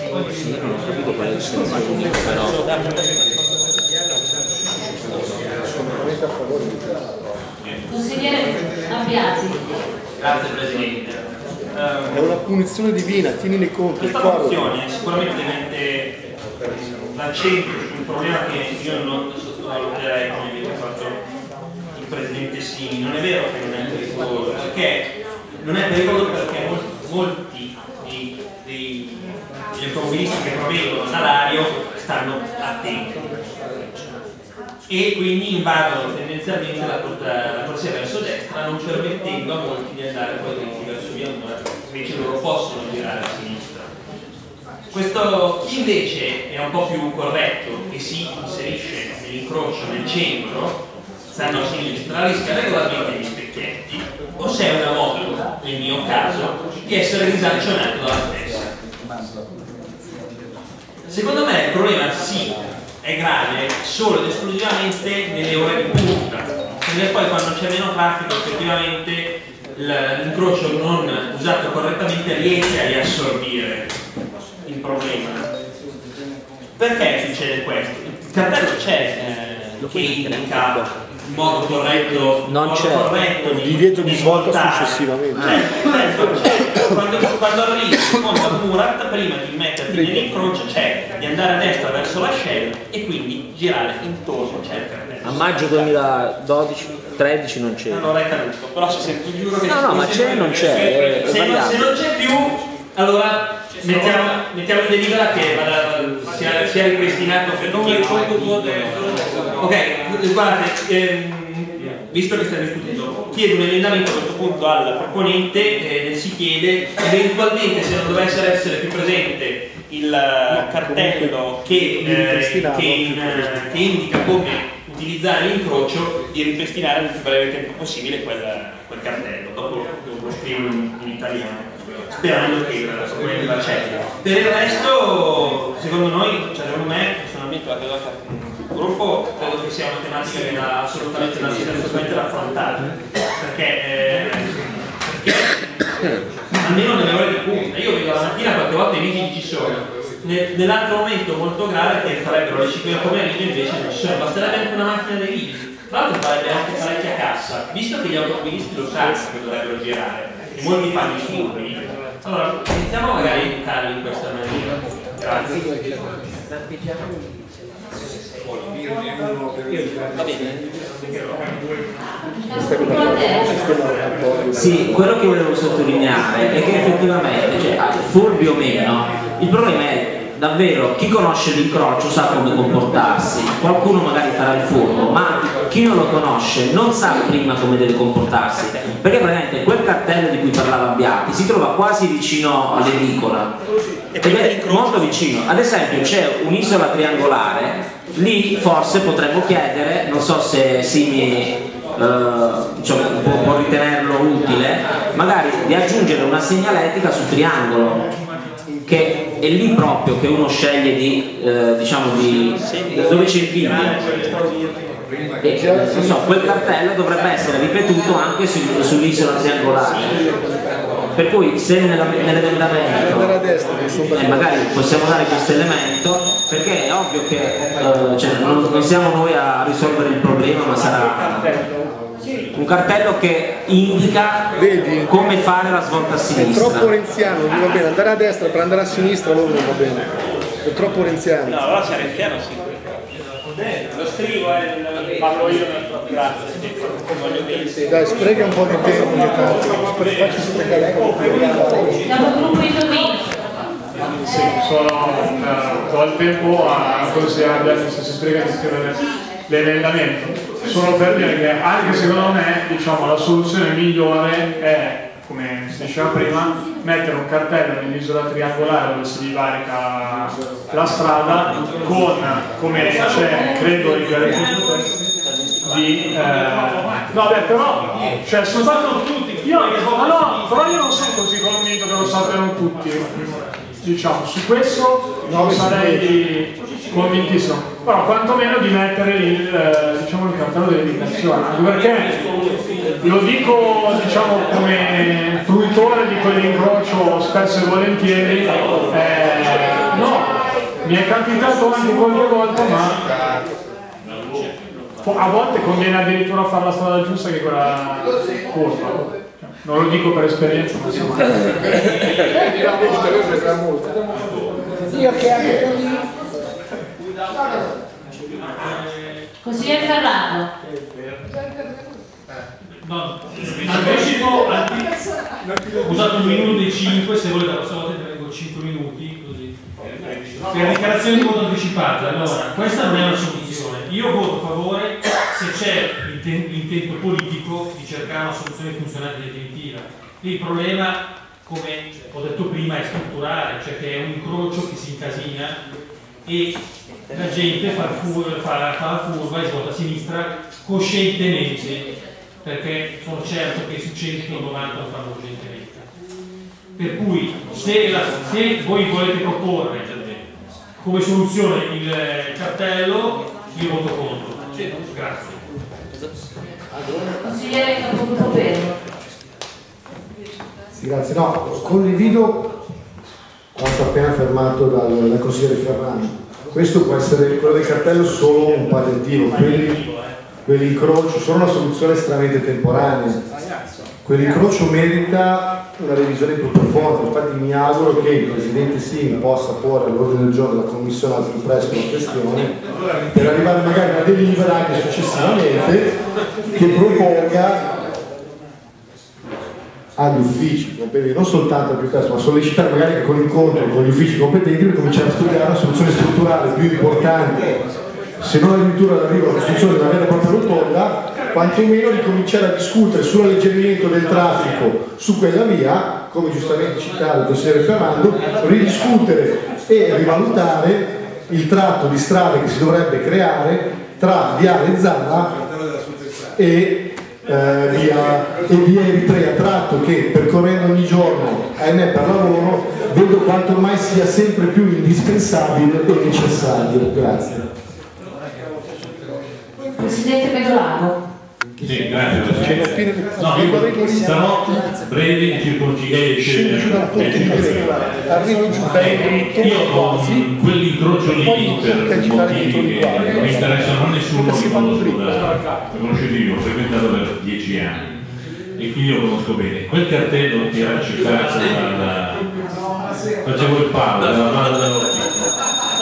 Consigliere Abbiati. Grazie Presidente. È una punizione divina, tienine conto. Questa mozione sicuramente mette l'accento su un problema che io non sottovaluterei come avete fatto il Presidente Sini. Non è vero che non è pericoloso, perché non è pericoloso perché molti degli automobilisti che provengono da Lario stanno attenti e quindi invadono tendenzialmente la corsia verso destra, non permettendo a molti di andare poi dritti verso via Mura, invece loro possono girare a sinistra. Chi invece è un po' più corretto e si inserisce nell'incrocio nel centro, stanno a sinistra, rischia regolarmente gli specchietti o se è una moto, nel mio caso, di essere risancionato dalla stessa. Secondo me il problema sì è grave solo ed esclusivamente nelle ore di punta, perché poi quando c'è meno traffico effettivamente l'incrocio non usato correttamente riesce a riassorbire il problema. Perché succede questo? Il cartello c'è che indica in modo corretto, non c'è il divieto di svolta successivamente. Quando arrivi in fondo a Murat, prima di metterti nell'incrocio c'è di andare a destra verso la Shell e quindi girare intorno c'è il cartello. A maggio 2012 13 non c'è. Allora è caduto, però se sento giuro che... No, ma c'è, non c'è. Se non c'è più, allora mettiamo in delibera che sia ripristinato per ok, guardate, visto che stiamo discutendo, chiedo un emendamento a questo punto al proponente, si chiede eventualmente se non dovesse essere più presente il cartello che indica come utilizzare l'incrocio, di ripristinare nel più breve tempo possibile quel cartello, dopo lo scrivo in italiano, sperando che la proponente lo accetti. Per il resto, secondo noi, cioè secondo me, personalmente la credo il gruppo, credo che sia una tematica che va assolutamente da affrontare, perché almeno nelle ore di punta, io vedo la mattina qualche volta i vigili ci sono, nell'altro momento molto grave che farebbero le 5 del pomeriggio invece non ci sono, basterebbe anche una macchina dei vigili, tra l'altro farebbe anche parecchia cassa, visto che gli automobilisti lo sanno che dovrebbero girare e molti fanno i furbi. Allora iniziamo magari a educarli in questa maniera. Grazie. Sì, quello che volevo sottolineare è che effettivamente, cioè, furbi o meno, il problema è davvero chi conosce l'incrocio sa come comportarsi, qualcuno magari farà il furbo, ma chi non lo conosce non sa prima come deve comportarsi, perché praticamente quel cartello di cui parlava Abbiati si trova quasi vicino all'edicola ed è molto vicino. Ad esempio c'è un'isola triangolare, lì forse potremmo chiedere, non so se Simi diciamo, può ritenerlo utile, magari di aggiungere una segnaletica sul triangolo, che è lì proprio che uno sceglie di diciamo dove c'è il video, e non so, quel cartello dovrebbe essere ripetuto anche sull'isola triangolare, per cui se nell'emendamento magari possiamo dare questo elemento, perché è ovvio che cioè, non siamo noi a risolvere il problema, ma sarà un cartello che indica come fare la svolta a sinistra. È troppo renziano, non va bene, andare a destra per andare a sinistra non va bene, è troppo renziano. No, allora se è renziano sì. Lo scrivo e parlo io, grazie. Dai, spreca un po' di tempo, facci sprecare Sì, do il tempo a consigliare se si spreca di scrivere l'emendamento. Solo per dire che anche secondo me, diciamo, la soluzione migliore è, come si diceva prima, mettere un cartello nell'isola triangolare dove si divarica la strada con, come c'è credo il di no beh, però cioè sono stato tutti però io non sono così convinto che lo sappiano tutti, diciamo, su questo non sarei convintissimo, però quantomeno di mettere il, diciamo, il cartello dell'indicazione, perché lo dico, diciamo, come fruitore di quell'incrocio spesso e volentieri, no, mi è capitato anche qualche volta, ma a volte conviene addirittura fare la strada giusta che quella corta. Non lo dico per esperienza, ma insomma. Io che anche così. Consigliere Ferrando. No, anticipo, ho usato 1 minuto e 5, se volete la prossima volta tengo 5 minuti, così. Per dichiarazione di voto anticipata, allora, questa non è una soluzione. Io voto a favore se c'è l'intento politico di cercare una soluzione funzionale e definitiva. Il problema, come ho detto prima, è strutturale, cioè che è un incrocio che si incasina e la gente fa la furba e svolta a sinistra coscientemente, perché sono certo che su 190 lo fanno coscientemente. Per cui se voi volete proporre come soluzione il cartello, io voto contro. Grazie. Consigliere Capogruppo Pedro. Sì, grazie. No, condivido quanto appena affermato dal consigliere Ferrando. Questo può essere, quello del cartello, solo un palliativo. Quell'incrocio sono una soluzione estremamente temporanea. Quell'incrocio merita una revisione più profonda. Infatti mi auguro che il Presidente Sini possa porre all'ordine del giorno della Commissione al più presto la questione per arrivare magari a una delibera anche successivamente che proponga agli uffici competenti, non soltanto al più presto, ma sollecitare magari anche con l'incontro con gli uffici competenti per cominciare a studiare una soluzione strutturale più importante, se non addirittura l'arrivo alla costruzione di una vera e propria rotonda, quantomeno di cominciare a discutere sull'alleggerimento del traffico su quella via, come giustamente citava il consigliere Ferrando, ridiscutere e rivalutare il tratto di strada che si dovrebbe creare tra Viale Zara e via Eritrea, tratto che percorrendo ogni giorno, ahimè per lavoro, vedo quanto ormai sia sempre più indispensabile e necessario. Grazie. Presidente Pedolago. Sì, grazie Presidente. No, io sarò breve in circoncisione. Io con quell'incrocio lì per motivi che non mi interessano a nessuno, lo conoscete io, ho frequentato per 10 anni e quindi lo conosco bene. Quel cartello che era citato facevo il palo dalla Valle dell'Ortico.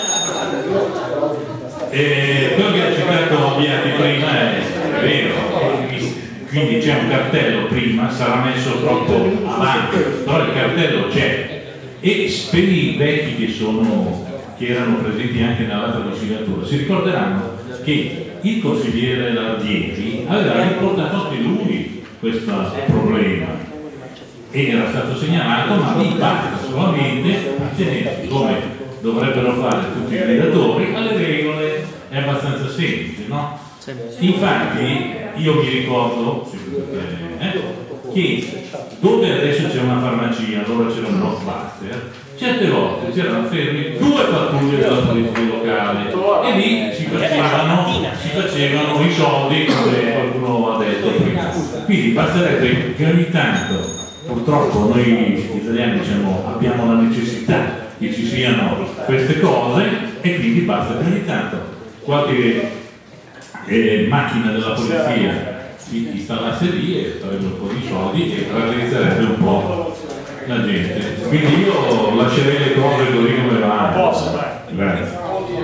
Quello che ha citato Bianchi prima è vero, quindi c'è un cartello prima, sarà messo troppo avanti, però il cartello c'è e per i vecchi che erano presenti anche nell'altra consigliatura si ricorderanno che il consigliere Lardieri aveva riportato anche lui questo problema e era stato segnalato, ma di parte solamente attenersi, come dovrebbero fare tutti i guidatori, alle regole. È abbastanza semplice, no? Infatti io mi ricordo che dove adesso c'è una farmacia, allora c'era un blockbuster, certe volte c'erano fermi 2 pattuglie della polizia locale e lì si facevano i soldi, come qualcuno ha detto prima. Quindi basterebbe che ogni tanto, purtroppo noi italiani abbiamo la necessità che ci siano queste cose e quindi basta che ogni tanto qualche macchina della polizia si installasse lì e farebbe un po' di soldi e raddrizzerebbe un po' la gente. Quindi io lascerei le cose così come vanno. Grazie.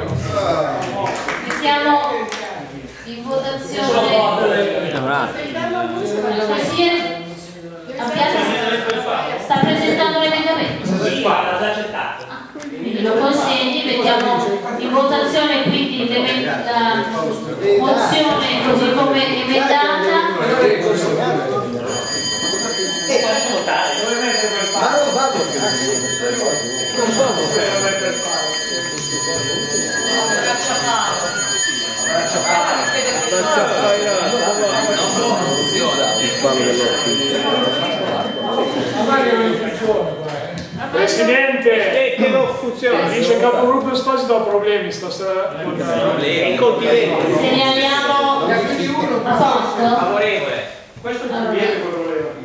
Mettiamo in votazione. Consigliere sta presentando l'emendamento. Sì, l'ha accettato. Quindi lo consegni, mettiamo in votazione quindi la mozione così come emendata. Presidente, che non funziona. Dice il capogruppo Esposito ha problemi stasera. Segnaliamo a posto. Favorevole. Questo è il problema.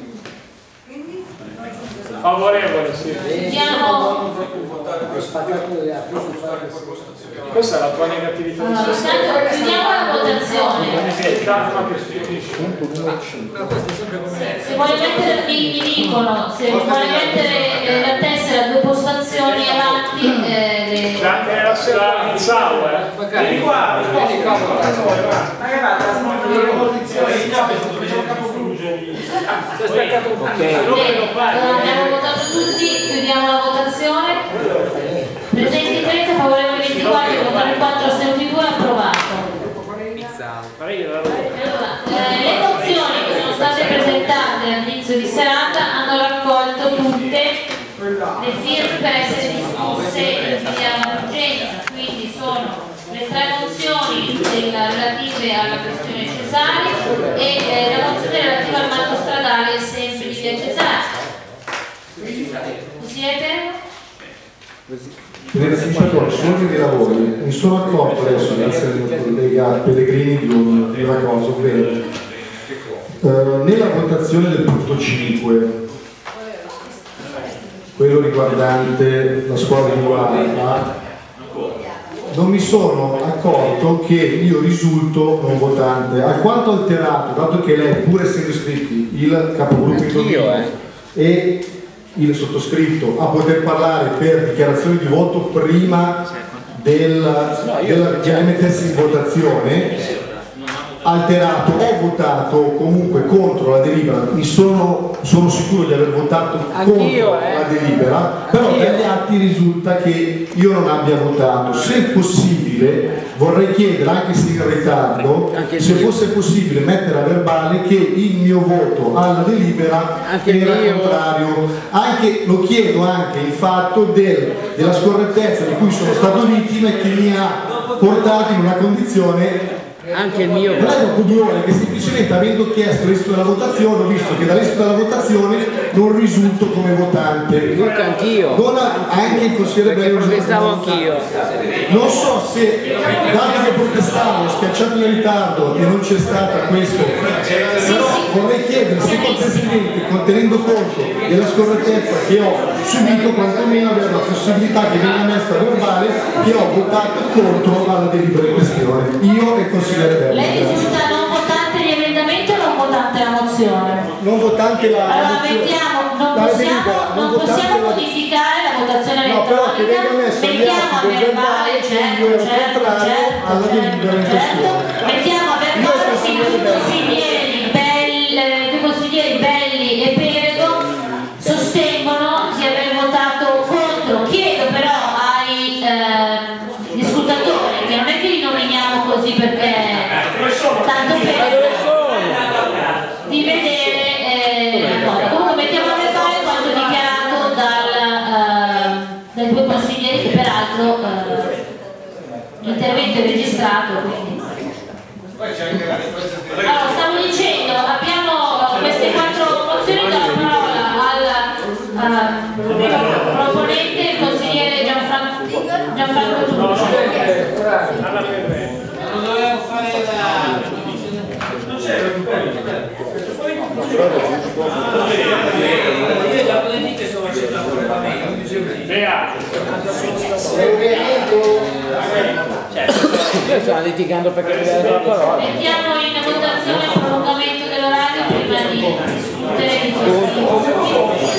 Favorevole, sì. Questa è la tua negatività. Allora, chiudiamo la votazione. Se vuole mettere, mi dicono, se vuole mettere la tessera a 2 postazioni avanti. C'è anche la sera in sala, Vieni qua, abbiamo votato tutti, chiudiamo la votazione. Presenti 30, favorevoli 24, contrari 4, astenuti 2, approvato. Le mozioni che sono state presentate all'inizio di serata hanno raccolto tutte le firme per essere discusse in urgenza, quindi sono le 3 mozioni relative alla questione Cesari e la mozione relativa al marco stradale sempre di via Cesari. Siete? Sull'ordine dei lavori mi sono accorto adesso, grazie al collega Pellegrini, di una cosa, ovvero nella votazione del punto 5, quello riguardante la scuola di Guarda, non mi sono accorto che io risulto non votante, alquanto alterato, dato che lei, pur essendo iscritti, il capogruppo e il sottoscritto a poter parlare per dichiarazioni di voto prima di mettersi in votazione, alterato, ho votato comunque contro la delibera, sono sicuro di aver votato contro la delibera, però dagli atti risulta che io non abbia votato. Se possibile vorrei chiedere, anche se in ritardo, se fosse possibile mettere a verbale che il mio voto alla delibera era contrario. Lo chiedo anche il fatto della scorrettezza di cui sono stato vittima e che mi ha portato in una condizione. Anche il mio non è un coglione che semplicemente avendo chiesto l'esito della votazione ho visto che dall'esito della votazione non risulto come votante. Luca, anch'io. Anche il consigliere Bello protestavo anch'io. Non so se dato che protestavo schiacciato in ritardo e non c'è stata questo, però vorrei chiedere se col Presidente, tenendo conto della scorrettezza che ho subito, quantomeno avere la possibilità che venga messa a verbale che ho votato contro alla delibera in questione, io e il consigliere Bello. Lei risulta non votante gli emendamenti o non votante la mozione? Non votante la allora mozione. non possiamo modificare la votazione elettronica, però che venga messo mettiamo a verbale, certo, mettiamo a verbale che i consiglieri Belli e Perego sostengono di aver votato contro. Chiedo però ai discutatori che non è che li nominiamo così perché tanto per di vedere comunque mettiamo a verbale quanto dichiarato dai due consiglieri che peraltro l'intervento è registrato, quindi. Allora, stavo dicendo, abbiamo queste 4 mozioni, do la parola al proponente, il consigliere Gianfranco Tucci. Non dovevo fare non c'era un io da polemiche sto facendo accorpamento. Io stavo litigando perché mi dai la parola. Mettiamo in votazione il prolungamento dell'orario prima di discutere di questo.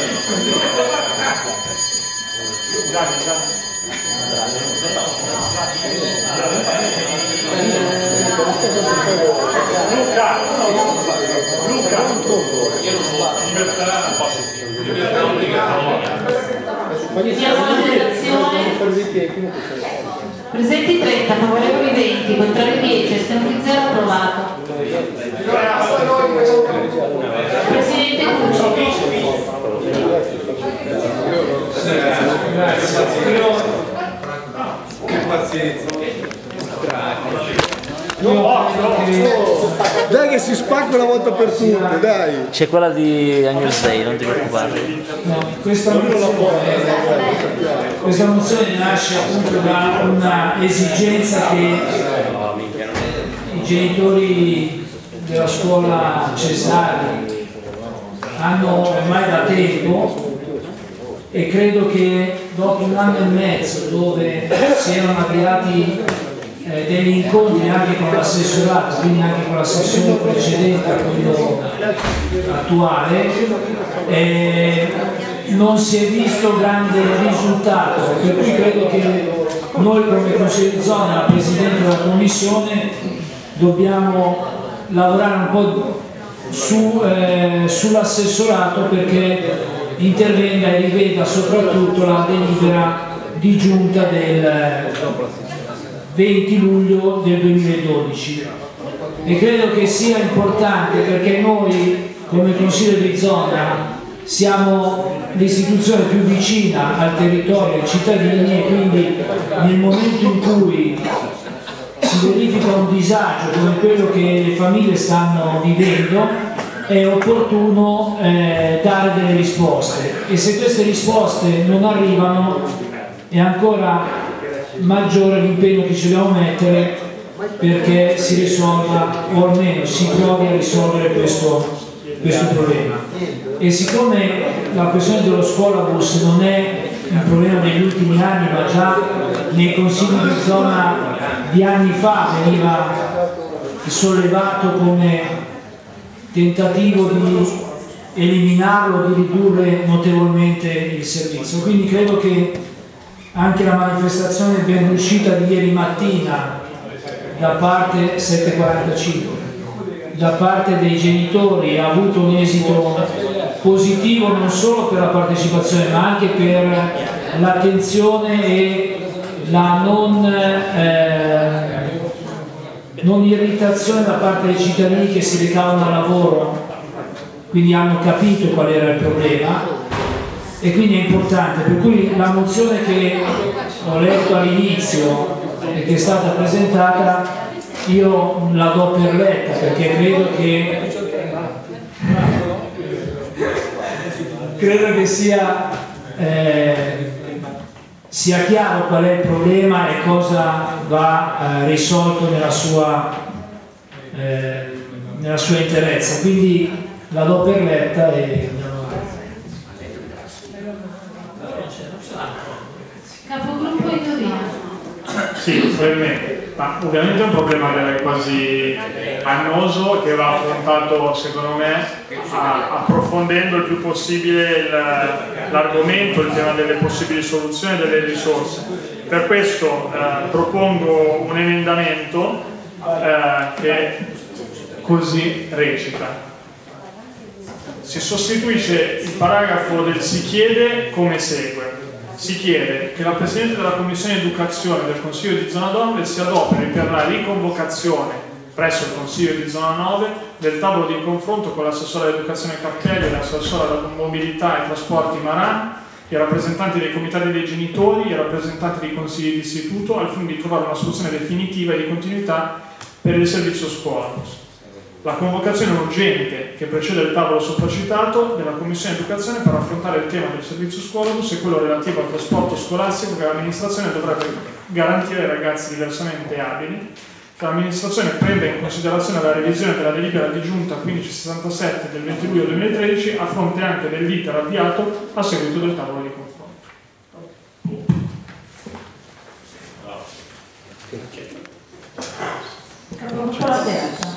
Iniziamo la votazione. Presenti 30, favorevoli 20, contrari 10, astenuti 0, approvato. Presidente Cucci. Pazienza. Dai che si spacca una volta per tutte, dai. C'è quella di Agnus Dei, non ti preoccupare. No, questa mozione nasce appunto da una esigenza che i genitori della scuola Cesari hanno ormai da tempo, e credo che dopo 1 anno e mezzo dove si erano avviati degli incontri anche con l'assessorato, quindi anche con l'assessore precedente a quello attuale, non si è visto grande risultato, per cui credo che noi come Consiglio di Zona, la Presidente della Commissione, dobbiamo lavorare un po' sull'assessorato perché intervenga e riveda soprattutto la delibera di giunta del 20 luglio del 2012, e credo che sia importante perché noi come Consiglio di Zona siamo l'istituzione più vicina al territorio e ai cittadini, e quindi nel momento in cui si verifica un disagio come quello che le famiglie stanno vivendo è opportuno dare delle risposte, e se queste risposte non arrivano è ancora maggiore l'impegno che ci dobbiamo mettere perché si risolva, o almeno si provi a risolvere questo problema. E siccome la questione dello scuolabus non è un problema degli ultimi anni, ma già nei consigli di zona di anni fa veniva sollevato come tentativo di eliminarlo, di ridurre notevolmente il servizio. Quindi credo che anche la manifestazione ben riuscita di ieri mattina da parte 7:45 da parte dei genitori ha avuto un esito positivo non solo per la partecipazione ma anche per l'attenzione e la non irritazione da parte dei cittadini che si recavano al lavoro, quindi hanno capito qual era il problema e quindi è importante, per cui la mozione che ho letto all'inizio e che è stata presentata io la do per letta perché credo che sia chiaro qual è il problema e cosa va risolto nella sua interezza, quindi la do per letta e andiamo avanti. Capogruppo Itorino. Sì, brevemente, ma ovviamente è un problema quasi annoso che va affrontato secondo me approfondendo il più possibile l'argomento, il tema delle possibili soluzioni e delle risorse. Per questo propongo un emendamento che così recita: si sostituisce il paragrafo del si chiede come segue: si chiede che la Presidente della Commissione Educazione del Consiglio di Zona 9 si adoperi per la riconvocazione presso il Consiglio di Zona 9 del tavolo di confronto con l'assessore all'educazione Cappelli, l'assessore alla mobilità e trasporti Maran, i rappresentanti dei comitati dei genitori, i rappresentanti dei consigli di istituto al fine di trovare una soluzione definitiva e di continuità per il servizio scuola. La convocazione urgente che precede il tavolo sopracitato della Commissione Educazione per affrontare il tema del servizio scuolabus e quello relativo al trasporto scolastico che l'amministrazione dovrebbe garantire ai ragazzi diversamente abili. L'amministrazione prende in considerazione la revisione della delibera di giunta 1567 del 20 luglio 2013 a fronte anche dell'iter avviato a seguito del tavolo di confronto. Capogruppo La Terza.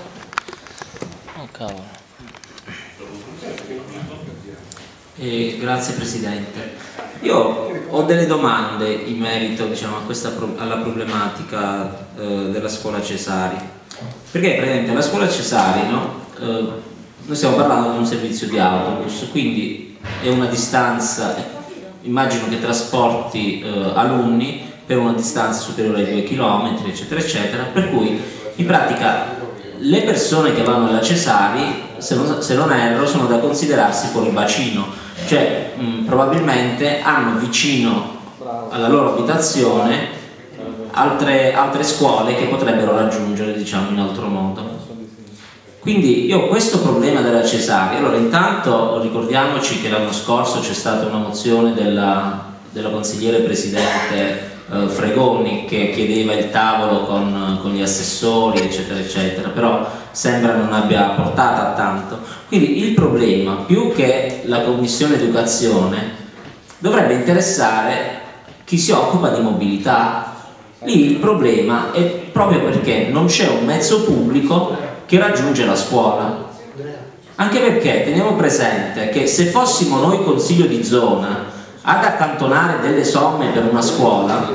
Grazie Presidente. Io ho delle domande in merito, diciamo, alla problematica della scuola Cesari, perché praticamente la scuola Cesari, no? Noi stiamo parlando di un servizio di autobus, quindi è una distanza, immagino che trasporti alunni per una distanza superiore ai 2 km eccetera eccetera, per cui in pratica le persone che vanno alla Cesari, se non erro, sono da considerarsi fuori bacino, cioè probabilmente hanno vicino alla loro abitazione altre scuole che potrebbero raggiungere, diciamo, in altro modo. Quindi io ho questo problema della Cesari. Allora, intanto ricordiamoci che l'anno scorso c'è stata una mozione della consigliere presidente Fregoni che chiedeva il tavolo con gli assessori eccetera eccetera, però sembra non abbia portato a tanto. Quindi il problema, più che la Commissione Educazione, dovrebbe interessare chi si occupa di mobilità. Lì il problema è proprio perché non c'è un mezzo pubblico che raggiunge la scuola, anche perché teniamo presente che se fossimo noi consiglio di zona ad accantonare delle somme per una scuola,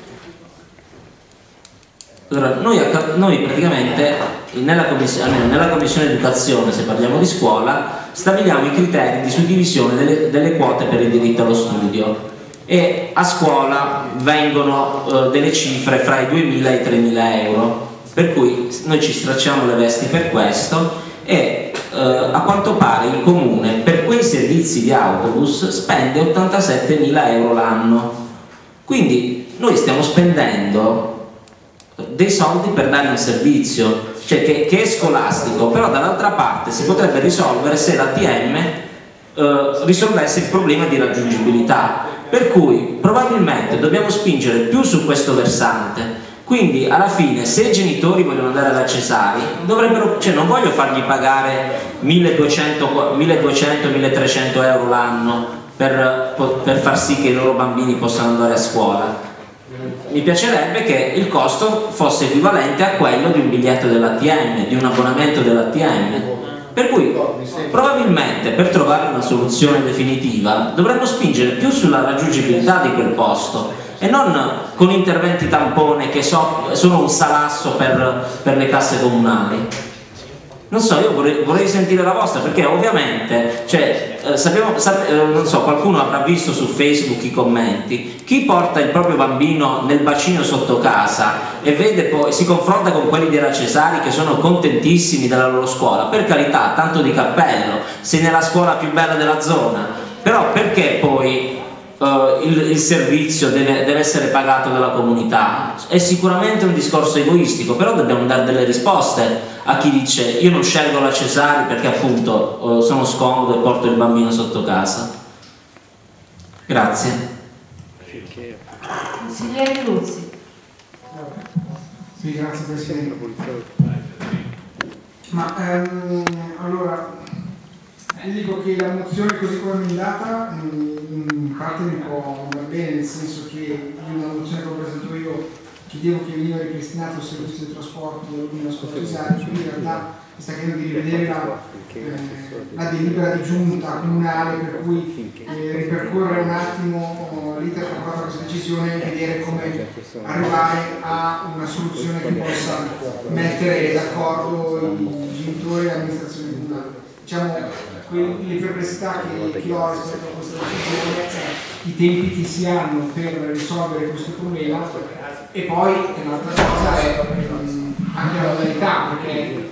allora noi praticamente nella commissione educazione, se parliamo di scuola, stabiliamo i criteri di suddivisione delle quote per il diritto allo studio e a scuola vengono delle cifre fra i 2.000 e i 3.000 euro, per cui noi ci stracciamo le vesti per questo e a quanto pare il comune per quei servizi di autobus spende 87.000 euro l'anno, quindi noi stiamo spendendo dei soldi per dare un servizio, cioè che è scolastico, però dall'altra parte si potrebbe risolvere se l'ATM risolvesse il problema di raggiungibilità, per cui probabilmente dobbiamo spingere più su questo versante. Quindi alla fine, se i genitori vogliono andare alla Cesari, dovrebbero, cioè non voglio fargli pagare 1.200-1.300 euro l'anno per far sì che i loro bambini possano andare a scuola. Mi piacerebbe che il costo fosse equivalente a quello di un biglietto dell'ATM, di un abbonamento dell'ATM, Per cui probabilmente per trovare una soluzione definitiva dovremmo spingere più sulla raggiungibilità di quel posto e non con interventi tampone che sono un salasso per le casse comunali. Non so, io vorrei sentire la vostra, perché ovviamente, cioè, non so, qualcuno avrà visto su Facebook i commenti, chi porta il proprio bambino nel bacino sotto casa e vede poi, si confronta con quelli della Cesari che sono contentissimi della loro scuola, per carità, tanto di cappello, sei nella scuola più bella della zona, però perché poi il servizio deve essere pagato dalla comunità? È sicuramente un discorso egoistico, però dobbiamo dare delle risposte a chi dice io non scelgo la Cesari perché appunto sono scomodo e porto il bambino sotto casa. Grazie. Consigliere Luzzi. Sì, grazie Presidente. Ma allora vi dico che la mozione così come emendata in parte mi può andare bene, nel senso che una mozione che ho presentato io chiedevo che veniva ripristinato il servizio di trasporto della scuola Cesari, quindi in realtà si sta chiedendo di rivedere la delibera di giunta comunale, per cui ripercorrere un attimo l'iter che ha fatto questa decisione e vedere come arrivare a una soluzione che possa mettere d'accordo i genitori e l'amministrazione comunale. Diciamo, le perplessità che ho rispetto a questa decisione è i tempi che si hanno per risolvere questo problema, e poi un'altra cosa è anche la modalità, perché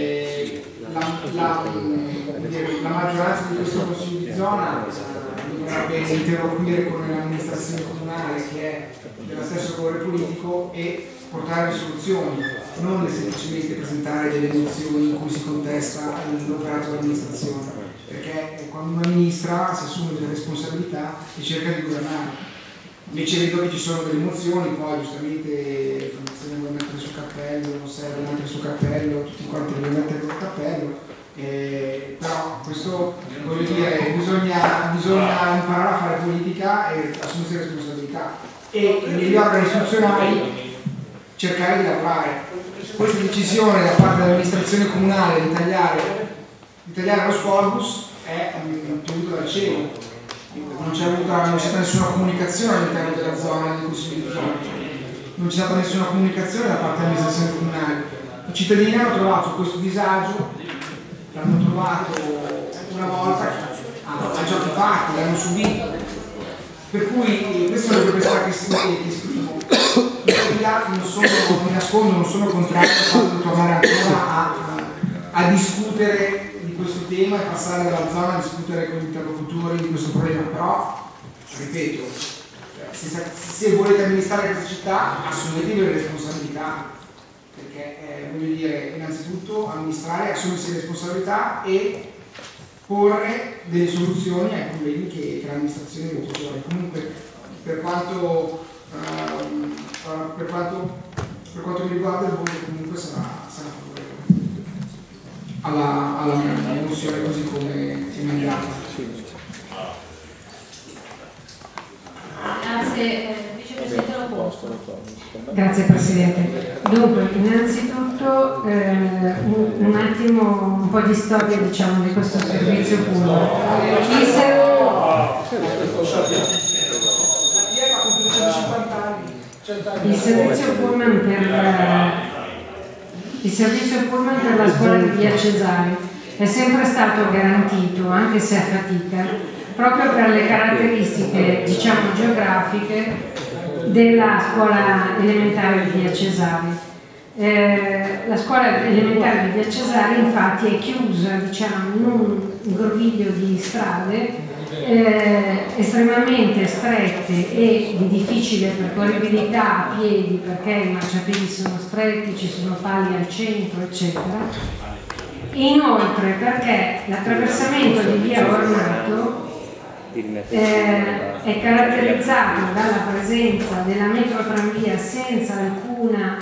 la maggioranza di questo consiglio di zona dovrebbe interloquire con l'amministrazione comunale, che è dello stesso colore politico, e portare soluzioni, non semplicemente presentare delle mozioni in cui si contesta l'operato dell'amministrazione, perché quando una ministra si assume delle responsabilità e cerca di governare. Invece vedo che ci sono delle mozioni, poi giustamente se ne vuole mettere sul cappello, se vuole mettere sul cappello, tutti quanti devono mettere sul cappello, però questo, voglio dire, bisogna imparare a fare politica e assumersi responsabilità, e negli organi istituzionali cercare di lavorare. Questa decisione da parte dell'amministrazione comunale di tagliare lo scuolabus è piovuta dal cielo. Non c'è stata nessuna comunicazione all'interno della zona, del consiglio di zona, non c'è stata nessuna comunicazione da parte dell'amministrazione comunale. I cittadini hanno trovato questo disagio, l'hanno trovato una volta a giochi fatti, l'hanno subito, per cui questa è una proprietà che esprimo. I candidati mi nascondo, non sono contrario al fatto di tornare ancora a discutere di questo tema e passare dalla zona a discutere con gli interlocutori di questo problema, però ripeto, se volete amministrare questa città assumetevi le responsabilità, perché voglio dire, innanzitutto amministrare, assumersi le responsabilità e porre delle soluzioni ai problemi che l'amministrazione deve porre. Comunque per quanto mi riguarda il voto comunque sarà favorevole alla mozione così come emendata. Grazie, Vicepresidente Loposto. Grazie Presidente. Dunque, innanzitutto un attimo, un po' di storia, diciamo, di questo servizio pubblico. Il servizio pullman per la scuola di Via Cesari è sempre stato garantito, anche se a fatica, proprio per le caratteristiche, diciamo, geografiche della scuola elementare di Via Cesari. La scuola elementare di Via Cesari infatti è chiusa, diciamo, in un groviglio di strade estremamente strette e di difficile percorribilità a piedi, perché i marciapiedi sono stretti, ci sono pali al centro, eccetera. Inoltre perché l'attraversamento di via Ornato è caratterizzato dalla presenza della metrotranvia senza alcuna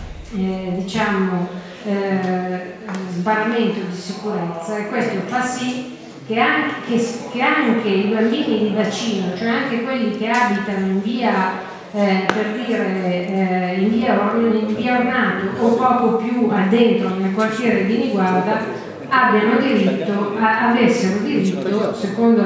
sbarramento di sicurezza, e questo fa sì che anche i bambini di bacino, cioè anche quelli che abitano in via, per dire, in via Ornato o poco più addentro nel quartiere di Niguarda, avessero diritto, secondo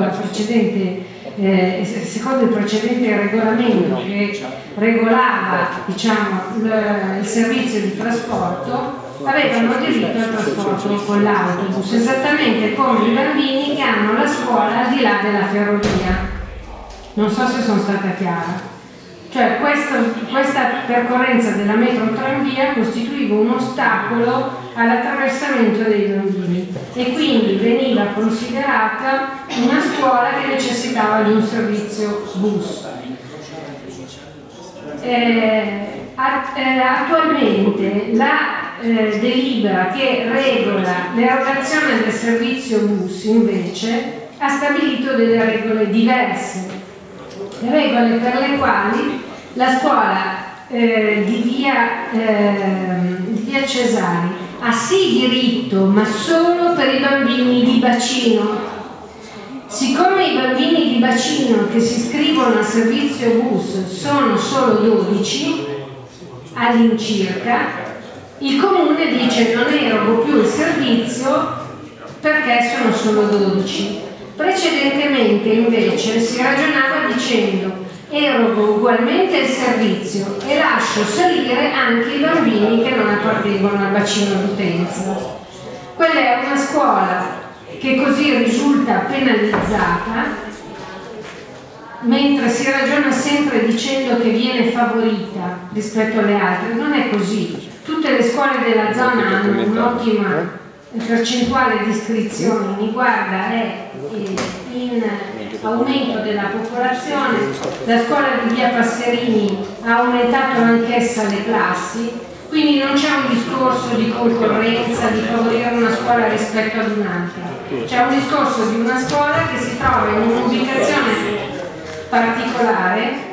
il precedente regolamento che regolava, diciamo, il servizio di trasporto, avevano diritto al trasporto con l'autobus, esattamente come i bambini che hanno la scuola al di là della ferrovia. Non so se sono stata chiara. Cioè questa percorrenza della metro tranvia costituiva un ostacolo all'attraversamento dei bambini e quindi veniva considerata una scuola che necessitava di un servizio bus. Attualmente la delibera che regola l'erogazione del servizio bus invece ha stabilito delle regole diverse. Regole per le quali la scuola di via Cesari ha sì diritto, ma solo per i bambini di bacino. Siccome i bambini di bacino che si iscrivono al servizio bus sono solo 12 all'incirca, il comune dice non erogo più il servizio perché sono solo 12. Precedentemente invece si ragionava dicendo erogo ugualmente il servizio e lascio salire anche i bambini che non appartengono al bacino d'utenza. Quella è una scuola che così risulta penalizzata, mentre si ragiona sempre dicendo che viene favorita rispetto alle altre. Non è così. Tutte le scuole della zona hanno un'ottima percentuale di iscrizioni, guarda, è in aumento della popolazione. La scuola di via Passerini ha aumentato anch'essa le classi, quindi non c'è un discorso di concorrenza, di favorire una scuola rispetto ad un'altra, c'è un discorso di una scuola che si trova in un'ubicazione particolare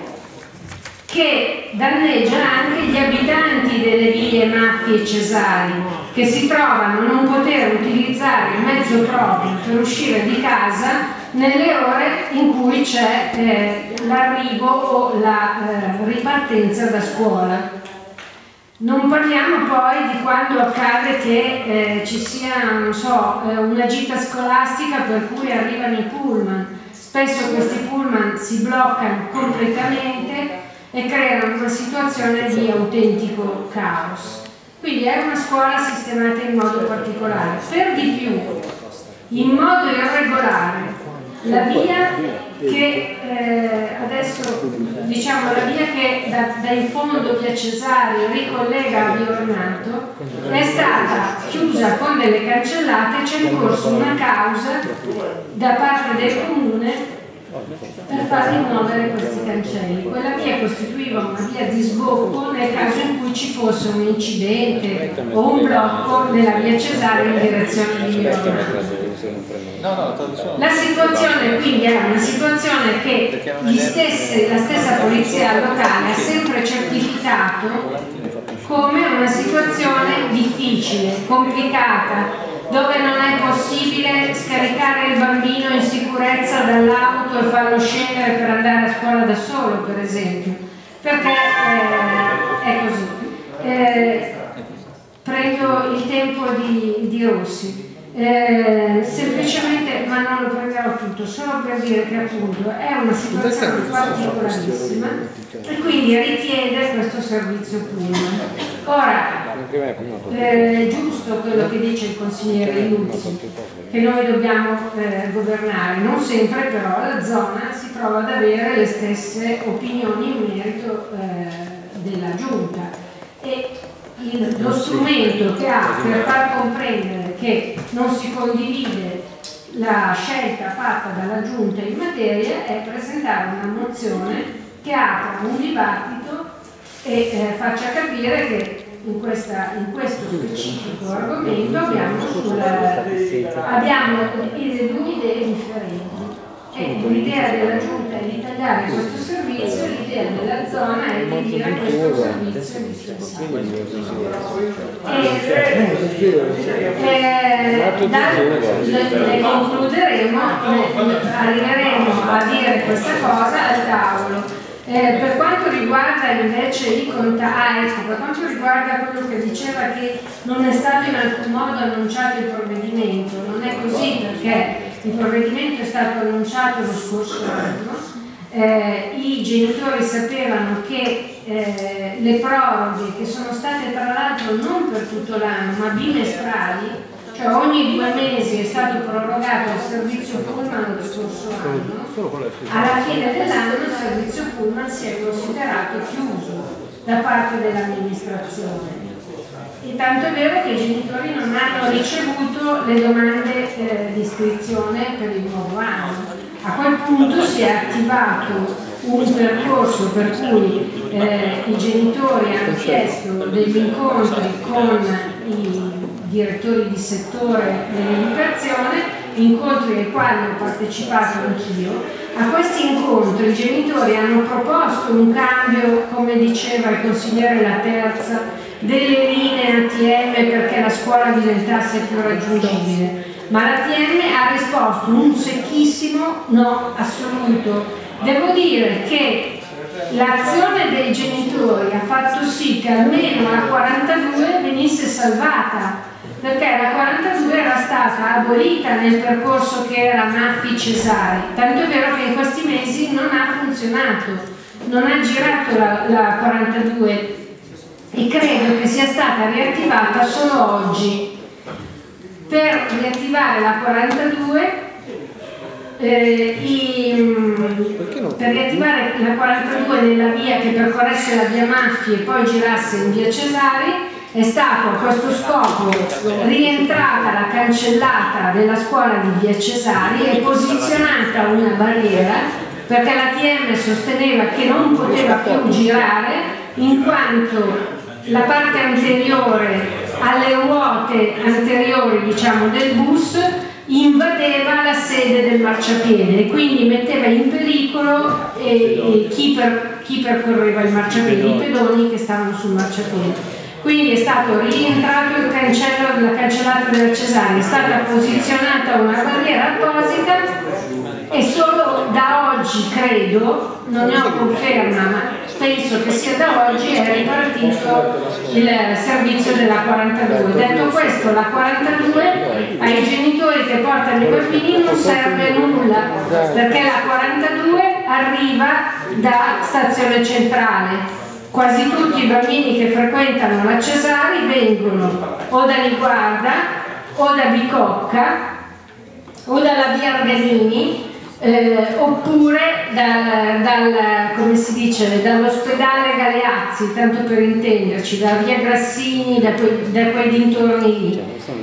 che danneggia anche gli abitanti delle vie Maffi e Cesari, che si trovano a non poter utilizzare il mezzo proprio per uscire di casa nelle ore in cui c'è l'arrivo o la ripartenza da scuola. Non parliamo poi di quando accade che ci sia, non so, una gita scolastica per cui arrivano i pullman. Spesso questi pullman si bloccano completamente e creano una situazione di autentico caos. Quindi è una scuola sistemata in modo particolare. Per di più, in modo irregolare, la via che adesso diciamo la via che da in fondo via Cesari ricollega a Via Ornato è stata chiusa con delle cancellate. C'è in corso una causa da parte del comune per far rimuovere questi cancelli. Quella via costituiva una via di sbocco nel caso in cui ci fosse un incidente o un blocco nella via Cesare in direzione di Via Ornato. La situazione quindi era una situazione che la stessa polizia locale ha sempre certificato come una situazione difficile, complicata, dove non è possibile scaricare il bambino in sicurezza dall'auto e farlo scendere per andare a scuola da solo, per esempio, perché è così. Prendo il tempo di Rossi. Semplicemente, ma non lo prenderò tutto, solo per dire che appunto è una situazione particolarissima e quindi richiede questo servizio pullman. Ora, è giusto quello che dice il consigliere Luzzi, che noi dobbiamo governare, non sempre però la zona si trova ad avere le stesse opinioni in merito della giunta e lo strumento che ha per far comprendere che non si condivide la scelta fatta dalla Giunta in materia è presentare una mozione che apra un dibattito e faccia capire che in questo specifico argomento abbiamo due idee differenti. L'idea della Giunta è di tagliare questo servizio, l'idea della zona è di dire questo servizio ne concluderemo, arriveremo a dire questa cosa al tavolo. Per quanto riguarda invece i contatti, per quanto riguarda quello che diceva che non è stato in alcun modo annunciato il provvedimento, non è così perché il provvedimento è stato annunciato lo scorso anno. I genitori sapevano che le proroghe, che sono state tra l'altro non per tutto l'anno ma bimestrali, cioè ogni 2 mesi è stato prorogato il servizio Pullman lo scorso anno, alla fine dell'anno il servizio Pullman si è considerato chiuso da parte dell'amministrazione. E tanto è vero che i genitori non hanno ricevuto le domande di iscrizione per il nuovo anno. A quel punto si è attivato un percorso per cui i genitori hanno chiesto degli incontri con i direttori di settore dell'educazione, incontri ai quali ho partecipato anch'io. A questi incontri i genitori hanno proposto un cambio, come diceva il consigliere La Terza, delle linee ATM perché la scuola diventasse più raggiungibile, ma l'ATM ha risposto un secchissimo no assoluto. Devo dire che l'azione dei genitori ha fatto sì che almeno la 42 venisse salvata, perché la 42 era stata abolita nel percorso che era Maffi-Cesari, tanto è vero che in questi mesi non ha funzionato, non ha girato la 42 e credo che sia stata riattivata solo oggi. Per riattivare la 42 per riattivare la 42 nella via che percorresse la via Maffi e poi girasse in via Cesari è stato a questo scopo rientrata la cancellata della scuola di via Cesari e posizionata una barriera perché l'ATM sosteneva che non poteva più girare in quanto la parte anteriore alle ruote anteriori, diciamo, del bus invadeva la sede del marciapiede e quindi metteva in pericolo chi percorreva il marciapiede, i pedoni che stavano sul marciapiede. Quindi è stato rientrato il cancello della cancellata della Cesari, è stata posizionata una barriera apposita e solo da oggi, credo, non ne ho conferma, ma penso che sia da oggi, è ripartito il servizio della 42. Detto questo, la 42 ai genitori che portano i bambini non serve nulla, perché la 42 arriva da Stazione Centrale. Quasi tutti i bambini che frequentano la Cesari vengono o da Liguarda o da Bicocca o dalla via Arganini oppure come si dice, dall'ospedale Galeazzi, tanto per intenderci, da via Grassini, da quei dintorni lì.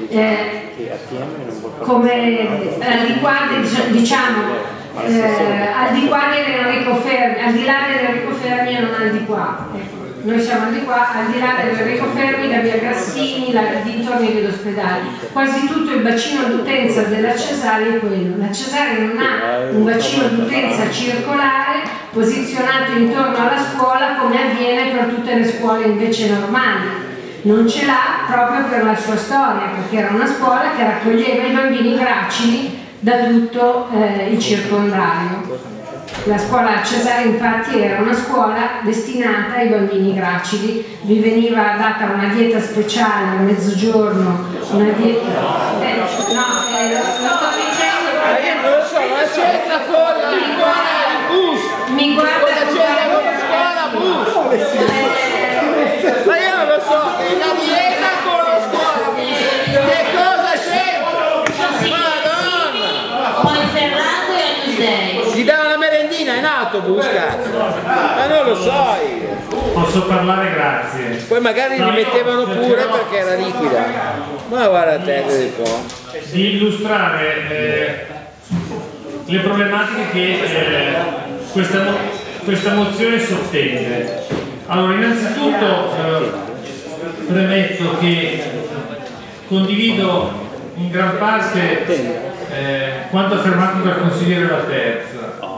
Come al di qua, diciamo, al di qua dell'Enrico Fermi, al di là dell'Enrico Fermi e non al di qua. Noi siamo al di qua, al di là dell'Enrico Fermi, da via Grassini, dintorni dell'ospedale. Quasi tutto il bacino d'utenza della Cesari è quello. La Cesari non ha un bacino d'utenza circolare posizionato intorno alla scuola come avviene per tutte le scuole invece normali. Non ce l'ha proprio per la sua storia, perché era una scuola che raccoglieva i bambini gracili da tutto il circondario. La scuola Cesari infatti era una scuola destinata ai bambini gracili, vi veniva data una dieta speciale a mezzogiorno, una dieta... lo sto dicendo perché... non lo so, ma c'entra con la scuola bus! Mi guarda la scuola bus! Ma io non lo so, la dieta con la scuola bus! Che cosa c'entra? Madonna! Poi Ferrando e Agnus Dei. Gli dava una merendina in autobus, cazzo! Ma non lo so io! Posso parlare, grazie. Poi magari li mettevano pure perché era liquida. Ma guarda te, vedi un po'. Di illustrare le problematiche che questa mozione sottende. Allora, innanzitutto premetto che condivido in gran parte quanto affermato dal consigliere La Terza.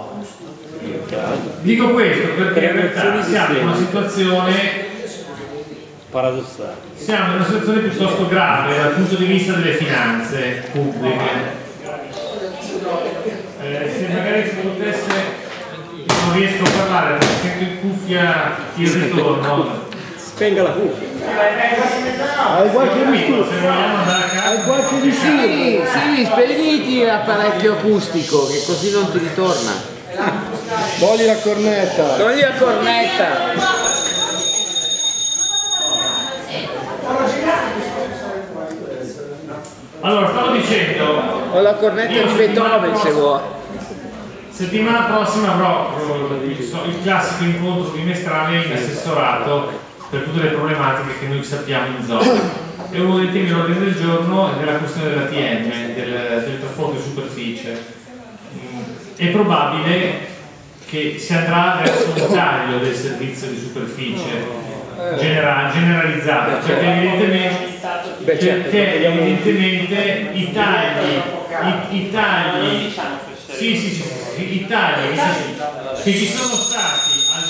Dico questo perché in realtà siamo in una situazione paradossale. Siamo in una situazione piuttosto grave dal punto di vista delle finanze pubbliche. Se magari si potesse riesco a parlare perché sento in cuffia il ritorno. Spenga la cuffia. Hai qualche disturbo? Se vogliamo andare a casa. Hai qualche disturbo? Sì, spegniti l'apparecchio acustico che così non ti ritorna. Togli la cornetta. Togli la cornetta. Allora, stavo dicendo... Ho la cornetta di Beethoven se vuoi. Settimana prossima avrò il classico incontro bimestrale in assessorato per tutte le problematiche che noi sappiamo in zona. E uno dei temi all'ordine del giorno è la questione dell'ATM, del trasporto in superficie. È probabile che si andrà verso un taglio del servizio di superficie generalizzato, perché evidentemente i tagli che ci sono stati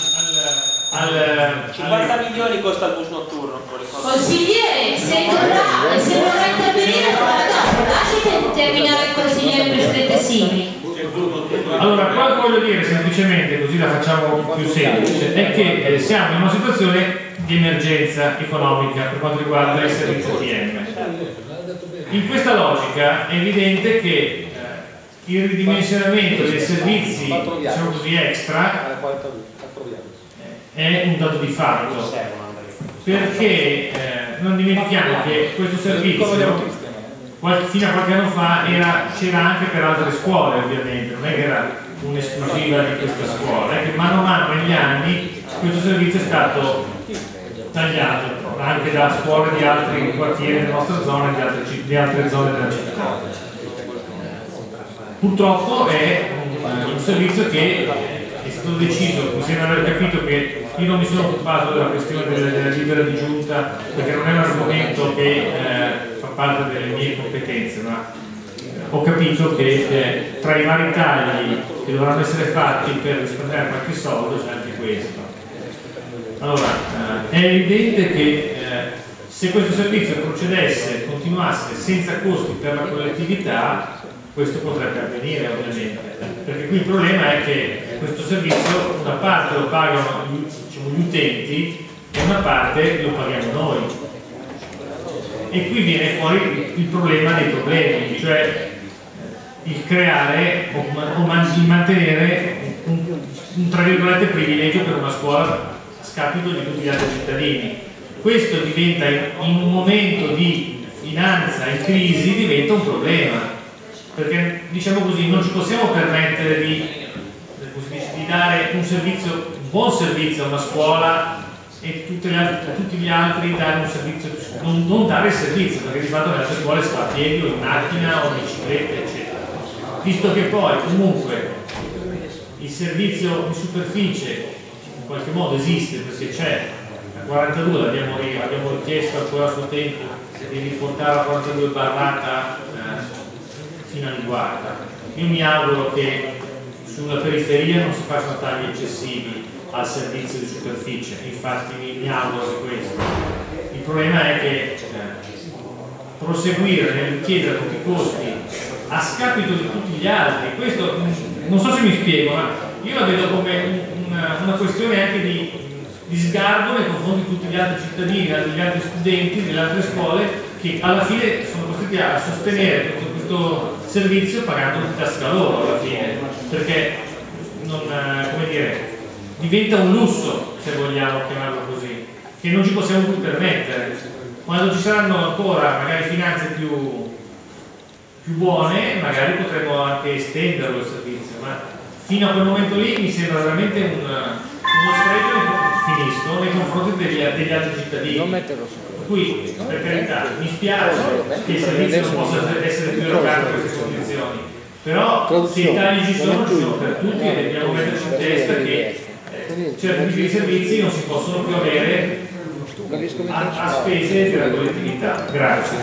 50 milioni costa il bus notturno. Consigliere, se vorrà intervenire dopo, lasci terminare il consigliere presidente Simi. Allora, quello che voglio dire semplicemente, così la facciamo più semplice, è che siamo in una situazione di emergenza economica per quanto riguarda i servizi ATM. In questa logica è evidente che il ridimensionamento dei servizi, diciamo così, extra è un dato di fatto, perché non dimentichiamo che questo servizio fino a qualche anno fa c'era anche per altre scuole, ovviamente, non è che era un'esclusiva di questa scuola, è che mano a mano negli anni questo servizio è stato tagliato anche da scuole di altri quartieri della nostra zona e di altre zone della città. Purtroppo è un servizio che è stato deciso, mi sembra aver capito che io non mi sono occupato della questione della libera di giunta perché non è un argomento che fa parte delle mie competenze, ma ho capito che tra i vari tagli che dovranno essere fatti per risparmiare qualche soldo c'è anche questo. Allora, è evidente che se questo servizio procedesse, continuasse senza costi per la collettività, questo potrebbe avvenire ovviamente, perché qui il problema è che questo servizio una parte lo pagano gli utenti e una parte lo paghiamo noi. E qui viene fuori il problema dei problemi, cioè il creare o il mantenere un tra virgolette privilegio per una scuola a scapito di tutti gli altri cittadini. Questo diventa, in un momento di finanza in crisi, diventa un problema, perché diciamo così non ci possiamo permettere di dare un buon servizio a una scuola e tutti gli altri dare un servizio, non dare il servizio, perché di fatto nelle altre scuole si va a piedi o in macchina o in bicicletta eccetera. Visto che poi comunque il servizio in superficie in qualche modo esiste, perché c'è la 42, abbiamo richiesto ancora a suo tempo di riportare la 42 barrata fino a Liguarda. Io mi auguro che sulla periferia non si facciano tagli eccessivi al servizio di superficie, infatti mi auguro di questo. Il problema è che proseguire nel chiedere tutti i costi a scapito di tutti gli altri, questo non so se mi spiego, ma io la vedo come una questione anche di sgarbo nei confronti di tutti gli altri cittadini, degli altri studenti, delle altre scuole che alla fine sono costretti a sostenere questo servizio pagando di tasca loro alla fine, perché come dire, diventa un lusso, se vogliamo chiamarlo così, che non ci possiamo più permettere. Quando ci saranno ancora magari finanze più buone, magari potremo anche estenderlo il servizio, ma fino a quel momento lì mi sembra veramente uno sfregio nei confronti degli altri cittadini. Qui, per carità, mi spiace che il servizio non possa essere più erogato in queste condizioni, però se i tagli ci sono per tutti e dobbiamo metterci in testa che certi tipi di servizi non si possono più avere a spese della collettività. Grazie.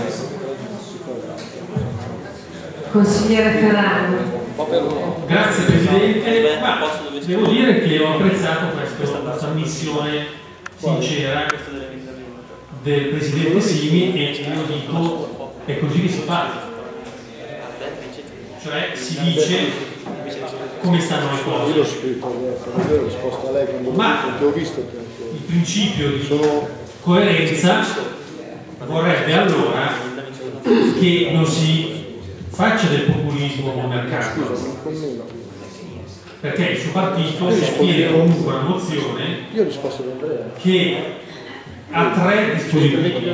Consigliere Ferraro. Grazie Presidente. Devo dire che ho apprezzato questa missione sincera del Presidente Simi e io dico è così che si fa. Cioè si dice come stanno le cose. Io l'ho scritto, ho risposto a lei quando ho visto che il principio di coerenza vorrebbe allora che non si faccia del populismo nel mercato, perché il suo partito sostiene comunque una mozione che ha 3 dispositivi.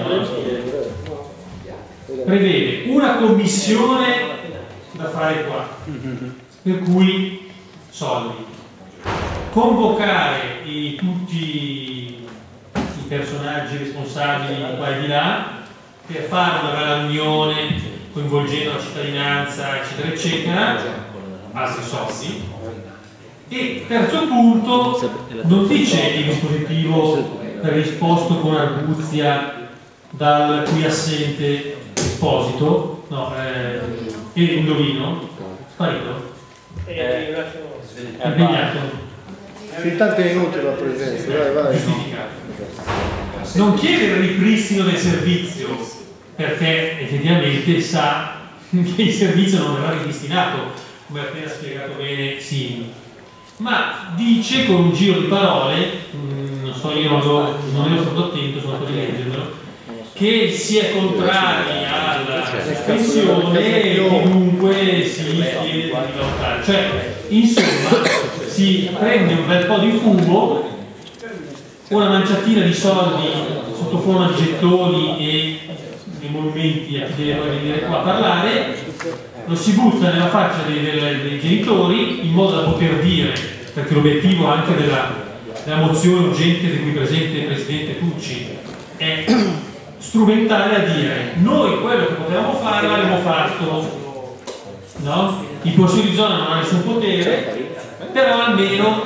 Prevede una commissione da fare qua, per cui soldi, convocare tutti i personaggi responsabili di qua e di là per fare una bella riunione coinvolgendo la cittadinanza, eccetera eccetera, altri soldi. E terzo punto, non dice il dispositivo risposto con arguzia dal qui assente Esposito, no, e indovino, sparito, impegnato. Intanto è inutile la presenza, vai. Non chiede il ripristino del servizio, perché effettivamente sa che il servizio non verrà ripristinato, come ha appena spiegato bene Sini, ma dice con un giro di parole, non so, io non ero stato attento, sono stato leggendolo, che si è contrari alla sospensione e comunque si chiede di lottare. Cioè, insomma, si prende un bel po' di fumo, una manciatina di soldi sotto forma di gettoni e emolumenti a chi deve venire qua a parlare, lo si butta nella faccia dei genitori in modo da poter dire, perché l'obiettivo anche della mozione urgente di cui presente il Presidente Tucci è strumentale a dire noi quello che potevamo fare l'abbiamo fatto, no? Il Consiglio di zona non ha nessun potere, però almeno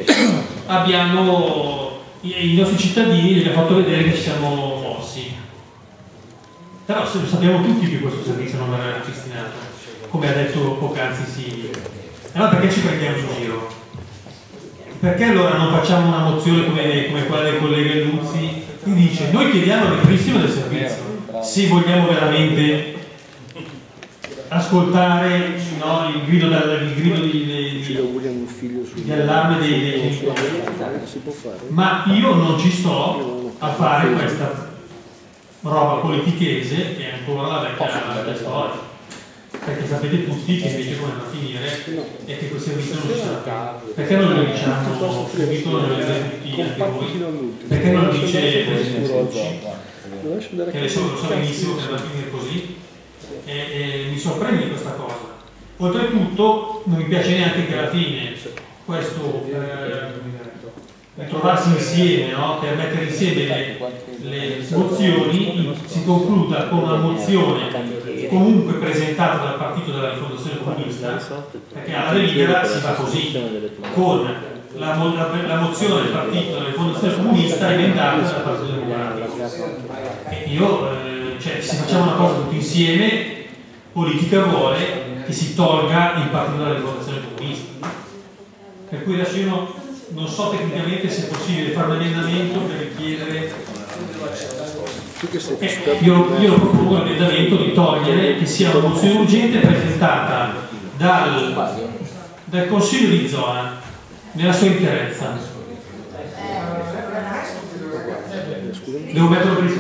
abbiamo i nostri cittadini gli ha fatto vedere che ci siamo mossi. Però sappiamo tutti che questo servizio non verrà ripristinato, come ha detto poc'anzi Silvio. Allora perché ci prendiamo in giro? Perché allora non facciamo una mozione come quella del collega Luzzi che dice noi chiediamo il ripristino del servizio se vogliamo veramente ascoltare, no, il grido di allarme dei genitori. Ma io non ci sto a fare questa roba politichese che è ancora la vecchia storia, perché sapete tutti che invece come va a finire è che quel servizio non ci sarà. Perché non lo diciamo subito, non lo dite tutti anche voi? Perché non lo dice il Presidente Tucci? Che adesso lo so benissimo che va a finire così, e mi sorprende questa cosa. Oltretutto non mi piace neanche che alla fine questo trovarsi insieme, no? Per mettere insieme le mozioni si concluda con una mozione comunque presentata dal partito della Rifondazione Comunista, perché alla delibera si fa così, con la mozione del partito della Rifondazione Comunista emendata dal Partito Democratico. E io, cioè, se facciamo una cosa tutti insieme, politica vuole che si tolga il partito della Rifondazione Comunista. Per cui adesso io non so tecnicamente se è possibile fare un emendamento per richiedere. Io propongo l'emendamento di togliere che sia una mozione urgente presentata dal Consiglio di zona nella sua interezza. Devo metterlo per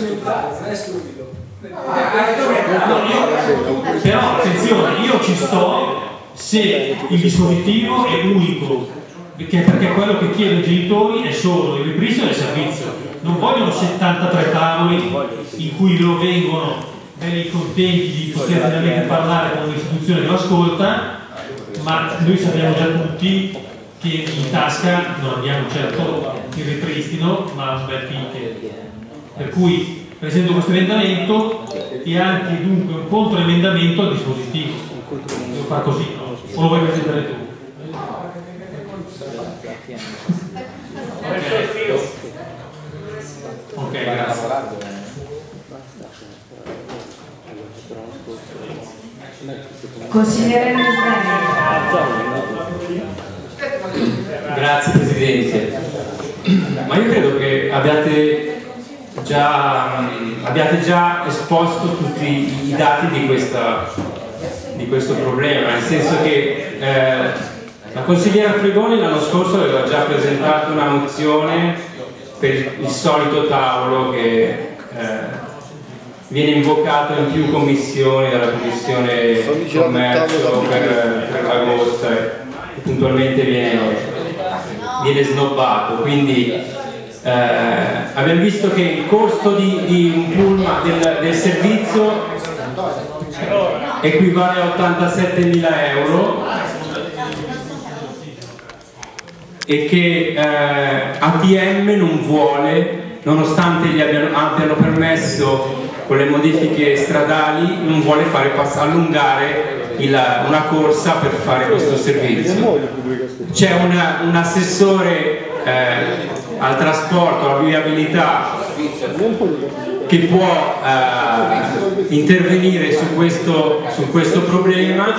però attenzione, io ci sto se il dispositivo è unico, perché quello che chiedono i genitori è solo il ripristino del servizio. Non vogliono 73 tavoli in cui loro vengono belli contenti di poter finalmente parlare con un'istituzione che lo ascolta, ma noi sappiamo già tutti che in tasca non abbiamo certo il ripristino, ma un bel ticket. Per cui presento questo emendamento e anche dunque un controemendamento al dispositivo. Devo fare così, no? O lo vuoi presentare tu? Ok, grazie. Consigliere Grazie Presidente. Ma io credo che abbiate già esposto tutti i dati di questo problema, nel senso che La consigliera Fregoni l'anno scorso aveva già presentato una mozione per il solito tavolo che viene invocato in più commissioni, dalla commissione commercio per l'agosto, e puntualmente viene snobbato. Quindi abbiamo visto che il costo di un pullman del servizio equivale a 87.000 euro e che ATM non vuole, nonostante gli abbiano permesso con le modifiche stradali, non vuole fare allungare una corsa per fare questo servizio. C'è un assessore al trasporto, alla viabilità, che può intervenire su questo problema.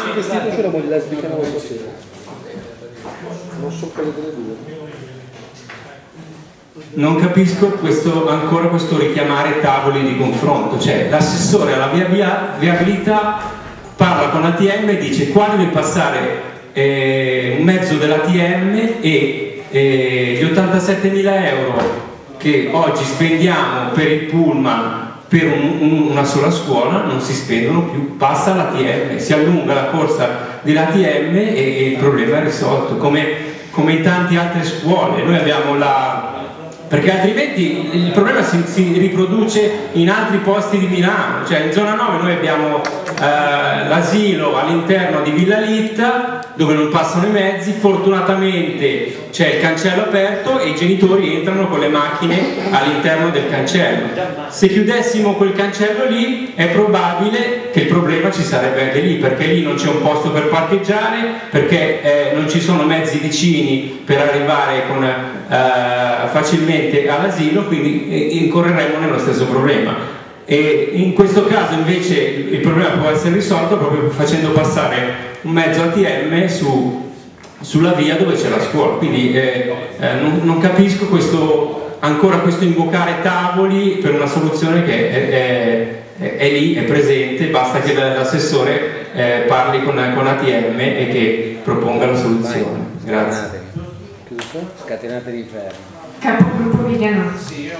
Non capisco ancora questo richiamare tavoli di confronto, cioè l'assessore alla viabilità parla con ATM e dice qua deve passare un mezzo dell'ATM e gli 87.000 euro che oggi spendiamo per il pullman per una sola scuola non si spendono più, passa l'ATM, si allunga la corsa dell'ATM e il problema è risolto, come in tante altre scuole. Noi abbiamo perché altrimenti il problema si riproduce in altri posti di Milano, cioè in zona 9 noi abbiamo l'asilo all'interno di Villa Litta dove non passano i mezzi, fortunatamente c'è il cancello aperto e i genitori entrano con le macchine all'interno del cancello. Se chiudessimo quel cancello lì è probabile che il problema ci sarebbe anche lì, perché lì non c'è un posto per parcheggiare, perché non ci sono mezzi vicini per arrivare facilmente all'asilo, quindi incorreremo nello stesso problema. E in questo caso invece il problema può essere risolto proprio facendo passare un mezzo ATM sulla via dove c'è la scuola. Quindi non capisco ancora questo invocare tavoli per una soluzione che è lì, è presente, basta che l'assessore parli con ATM e che proponga la soluzione. Grazie. Scatenate l'inferno. Capogruppo Vigliano.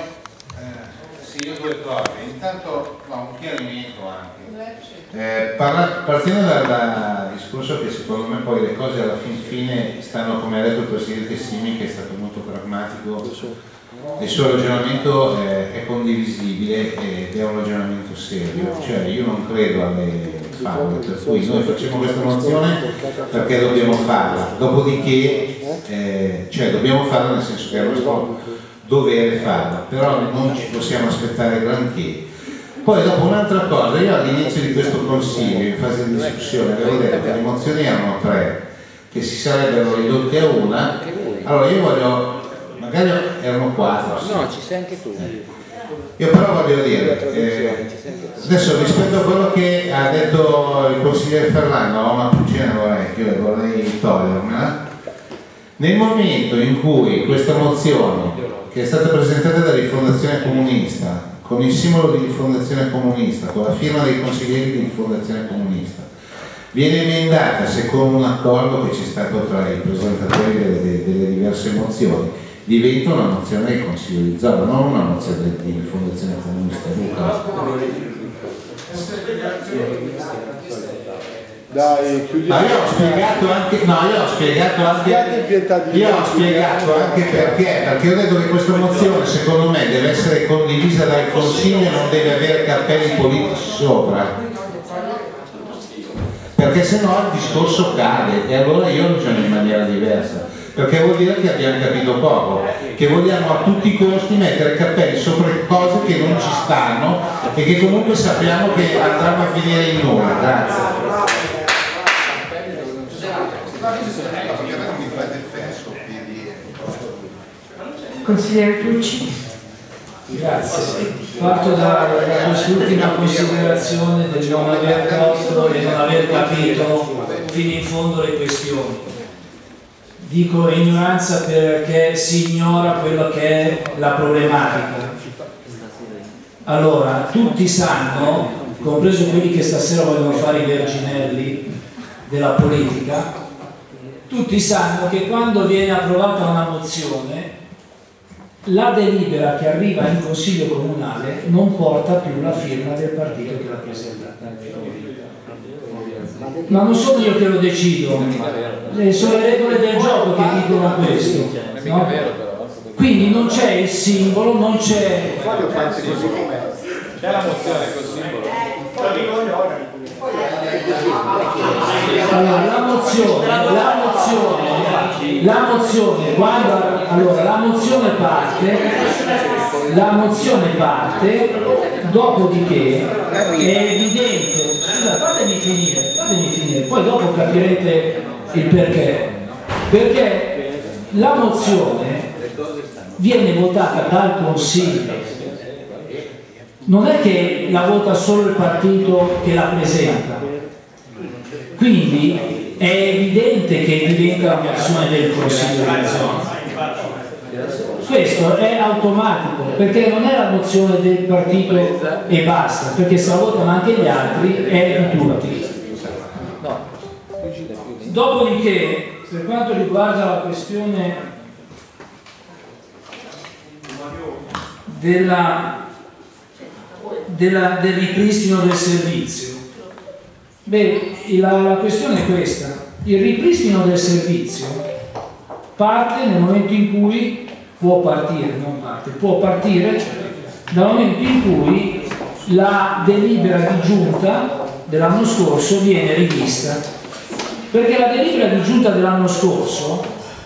Io due cose, intanto un chiarimento anche. Partendo dal discorso che secondo me poi le cose alla fine stanno, come ha detto il Presidente Simi, che è stato molto pragmatico, il suo ragionamento è condivisibile ed è un ragionamento serio, cioè io non credo alle falle, per cui noi facciamo questa mozione perché dobbiamo farla, dopodiché cioè dobbiamo farla nel senso che è nostro dovere farla, però non ci possiamo aspettare granché. Poi dopo un'altra cosa, io all'inizio di questo consiglio, in fase di discussione, avevo detto che le mozioni erano 3, che si sarebbero ridotte a una, allora io voglio, magari erano 4. No, ci sei anche tu. Io però voglio dire, adesso rispetto a quello che ha detto il consigliere Ferrando, ho una pulcina nell'orecchio e vorrei togliermela, nel momento in cui questa mozione, che è stata presentata da Rifondazione Comunista, con il simbolo di Rifondazione Comunista, con la firma dei consiglieri di Rifondazione Comunista, viene emendata secondo un accordo che c'è stato tra i presentatori delle diverse mozioni, diventa una mozione del Consiglio di zona, non una mozione di Rifondazione Comunista. Dai, ma io ho spiegato anche, perché ho detto che questa mozione secondo me deve essere condivisa dal Consiglio e non deve avere cappelli politici sopra, perché sennò il discorso cade e allora io ragiono in maniera diversa, perché vuol dire che abbiamo capito poco, che vogliamo a tutti i costi mettere cappelli sopra cose che non ci stanno e che comunque sappiamo che andranno a finire in nulla. Grazie. Consigliere Tucci. Grazie. Parto da quest'ultima considerazione del non aver colto e non aver capito fino in fondo le questioni. Dico ignoranza perché si ignora quello che è la problematica. Allora, tutti sanno, compreso quelli che stasera vogliono fare i verginelli della politica, tutti sanno che quando viene approvata una mozione, la delibera che arriva in Consiglio Comunale non porta più la firma del partito che l'ha presentata. Ma non sono io che lo decido, sono le regole del gioco che dicono questo, no? Quindi non c'è il simbolo, non c'è... C'è la mozione col simbolo. Allora, la mozione, quando allora la mozione parte, dopodiché è evidente, fatemi finire, poi dopo capirete il perché la mozione viene votata dal Consiglio. Non è che la vota solo il partito che la presenta, quindi è evidente che diventa la mozione del Consiglio di zona. Questo è automatico, perché non è la mozione del partito e basta, perché se la votano anche gli altri è di tutti. Dopodiché, per quanto riguarda la questione del ripristino del servizio, la questione è questa: il ripristino del servizio parte nel momento in cui può partire dal momento in cui la delibera di giunta dell'anno scorso viene rivista, perché la delibera di giunta dell'anno scorso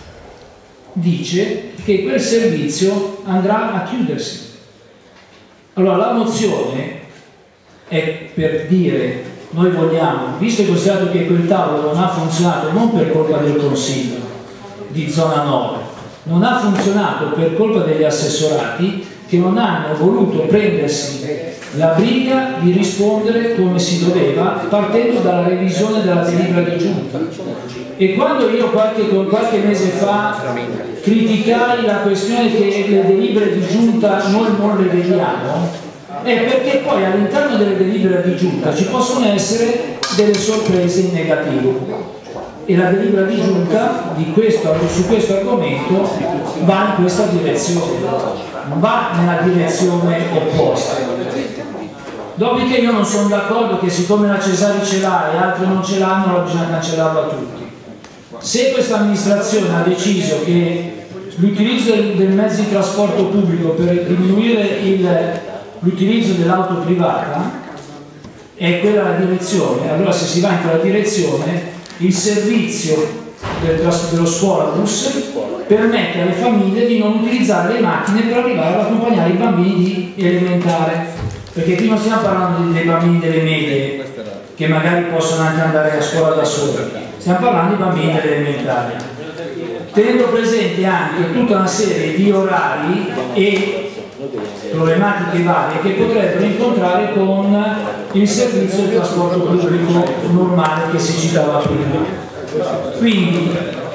dice che quel servizio andrà a chiudersi. Allora la mozione è per dire: noi vogliamo, visto e considerato che quel tavolo non ha funzionato non per colpa del Consiglio di zona 9, non ha funzionato per colpa degli assessorati che non hanno voluto prendersi la briga di rispondere come si doveva, partendo dalla revisione della delibera di giunta. E quando io qualche mese fa criticai la questione che le delibere di giunta noi non le vediamo, è perché poi all'interno delle delibere di giunta ci possono essere delle sorprese in negativo, e la delibera di giunta su questo argomento va in questa direzione, non va nella direzione opposta. Dopodiché io non sono d'accordo che siccome la Cesari ce l'ha e altri non ce l'hanno, allora bisogna cancellarla tutti. Se questa amministrazione ha deciso che l'utilizzo del mezzo di trasporto pubblico per diminuire l'utilizzo dell'auto privata è quella la direzione, allora se si va in quella direzione il servizio dello scuolabus permette alle famiglie di non utilizzare le macchine per arrivare ad accompagnare i bambini di elementare, perché qui non stiamo parlando dei bambini delle medie che magari possono anche andare a scuola da soli, stiamo parlando di bambini delle elementari, tenendo presente anche tutta una serie di orari e problematiche varie che potrebbero incontrare con il servizio di trasporto pubblico normale che si citava prima. Quindi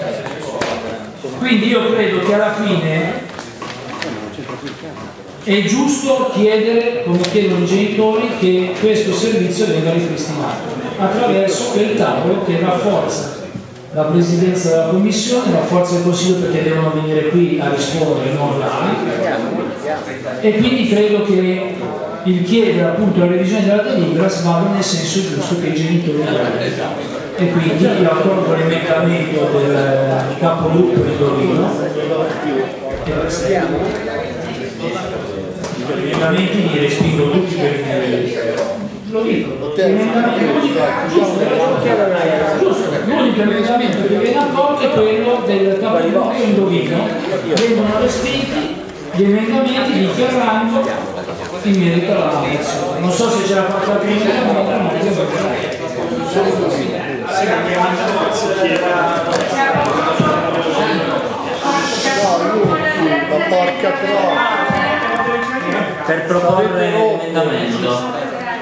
io credo che alla fine è giusto chiedere, come chiedono i genitori, che questo servizio venga ripristinato attraverso quel tavolo che rafforza la presidenza della commissione, rafforza il Consiglio, perché devono venire qui a rispondere, non là. E quindi credo che il chiedere appunto la revisione della delibera vada nel senso giusto che i genitori vogliono. E quindi io accolgo l'emendamento del capogruppo di Torino, gli emendamenti li respingo tutti perché lo dico, l'unico emendamento che viene accolto è quello del capogruppo di Indovino, vengono respinti gli emendamenti dichiarando in merito alla mozione. Non so se c'era qualche emendamento, ma porca per proporre l'emendamento.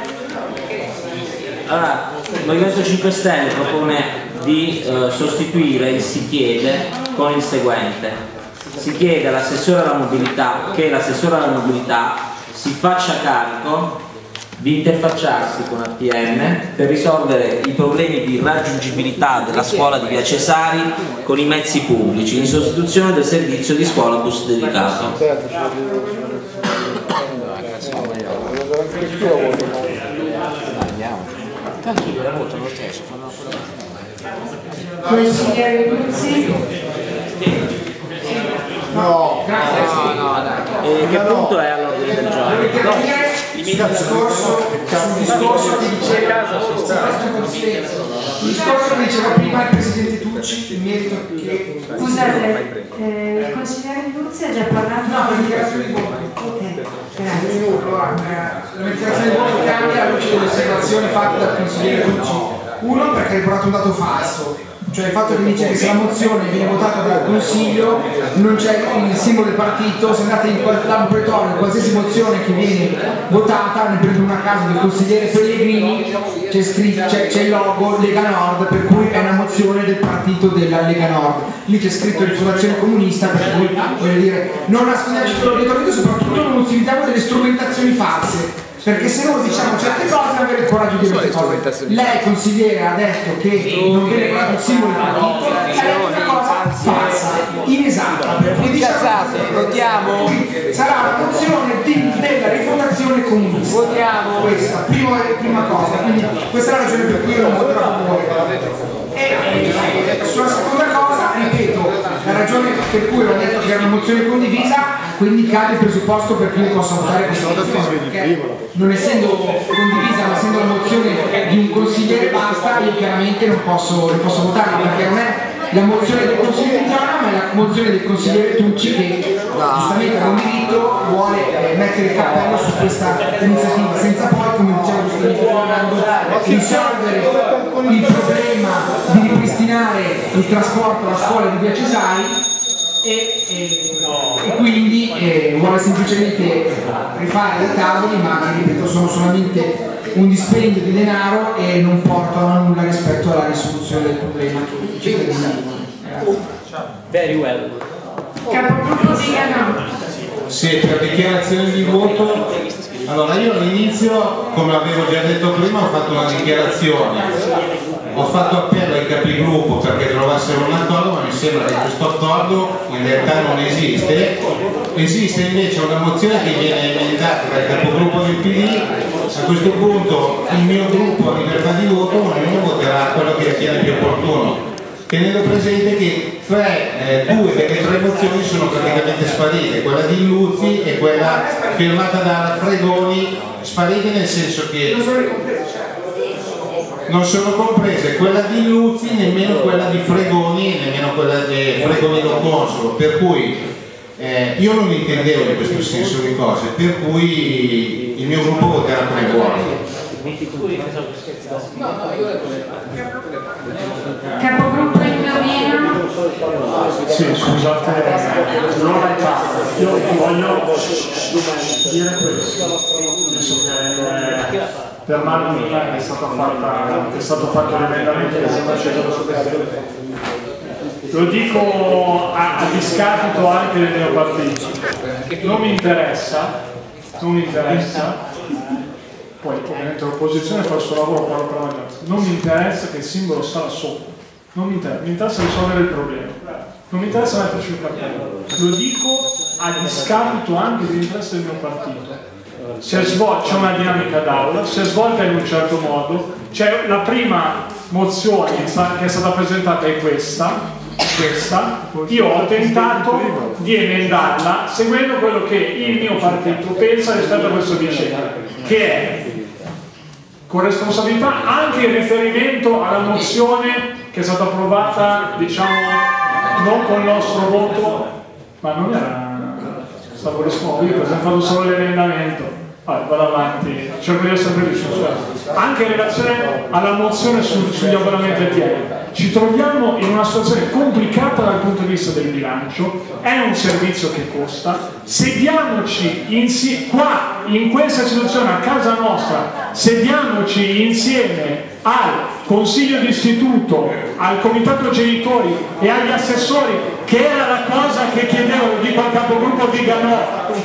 Allora, il Movimento 5 Stelle propone di sostituire il si chiede con il seguente: si chiede all'assessore alla mobilità che l'assessore alla mobilità si faccia carico di interfacciarsi con ATM per risolvere i problemi di raggiungibilità della scuola di Via Cesari con i mezzi pubblici, in sostituzione del servizio di scuolabus dedicato. Consigliere Luzzi? No, Che punto è all'ordine del giorno? il discorso che diceva prima il Presidente Tucci in merito che... Scusate, il consigliere Luzzi ha già parlato? No, la dichiarazione di voto. Grazie. La dichiarazione di voto cambia alla luce delle osservazioni fatte dal consigliere Tucci. Uno, perché ha riportato un dato falso, cioè il fatto che dice che se la mozione viene votata dal Consiglio non c'è il simbolo del partito. Se andate in laboratorio, qualsiasi mozione che viene votata, ne prendo una a caso del consigliere Pellegrini, c'è scritto, c'è il logo Lega Nord, per cui è una mozione del partito della Lega Nord. Lì c'è scritto Rifondazione Comunista, per cui voglio dire, non nascondiamoci l'obiettivo, soprattutto non utilizziamo delle strumentazioni false. Perché se noi diciamo certe cose non avere il coraggio di dire queste cose. Lei consigliere ha detto che non viene dato il simbolo del partito, è una cosa falsa, inesatta. Quindi cazzate, votiamo. Sarà la mozione della rifondazione comunista. Votiamo. Questa, prima cosa. Quindi questa è la ragione per cui io non voterò a favore. E sulla seconda cosa, ripeto, la ragione per cui ho detto che era una mozione condivisa, quindi cade il presupposto per cui io possa votare questa mozione, perché non essendo condivisa, ma essendo la mozione di un consigliere basta, io chiaramente non posso votarla, perché non è la mozione del consigliere di zona, ma è la mozione del consigliere Tucci che giustamente con diritto vuole mettere il cappello su questa iniziativa, senza poi, come diceva giustamente Fernando, risolvere il problema di ripristinare il trasporto alla scuola di Via Cesari e quindi vuole semplicemente rifare dei tavoli, ma che ripeto sono solamente un dispendio di denaro e non portano a nulla rispetto alla risoluzione del problema che ci Very well. Capogruppo Vigano. Sì, per dichiarazione di voto, allora io all'inizio, come avevo già detto prima, ho fatto una dichiarazione, ho fatto appello ai capigruppo perché trovassero un accordo, ma mi sembra che questo accordo in realtà non esiste. Esiste invece una mozione che viene emendata dal capogruppo del PD. A questo punto il mio gruppo a libertà di voto, ognuno voterà quello che ritiene più opportuno, tenendo presente che due delle tre mozioni sono praticamente sparite, quella di Luzzi e quella firmata da Fregoni, sparite nel senso che non sono comprese quella di Luzzi, nemmeno quella di Fregoni, nemmeno quella di Fregoni lo consolo, per cui io non intendevo in questo senso di cose, per cui il mio gruppo voterà come vuole. Capogruppo Indovino. Sì, scusate, io voglio dire questo, penso che per Marmina che è stato fatto l'emendamento che sembra scelto su questo. Lo dico a discapito anche del mio partito, non mi interessa, poi ovviamente l'opposizione fa il suo lavoro, parlo per la maggioranza, non mi interessa che il simbolo sta là sopra, non mi interessa risolvere il problema, non mi interessa metterci il cappello, lo dico a discapito anche dell'interesse del mio partito. C'è una dinamica d'aula, si è svolta in un certo modo, c'è la prima mozione che è stata presentata è questa, io ho tentato di emendarla seguendo quello che il mio partito pensa rispetto a questo vicenda, che è con responsabilità anche in riferimento alla mozione che è stata approvata, diciamo, non con il nostro voto, ma non era, stavo rispondendo, io ho presentato solo l'emendamento. Vado avanti, cerco di essere preciso. Anche in relazione alla mozione sugli abbonamenti ATM Ci troviamo in una situazione complicata dal punto di vista del bilancio, è un servizio che costa, sediamoci qua, in questa situazione, a casa nostra, sediamoci insieme al Consiglio d'istituto, al Comitato Genitori e agli assessori, che era la cosa che chiedevo, lo dico al capogruppo Viganò,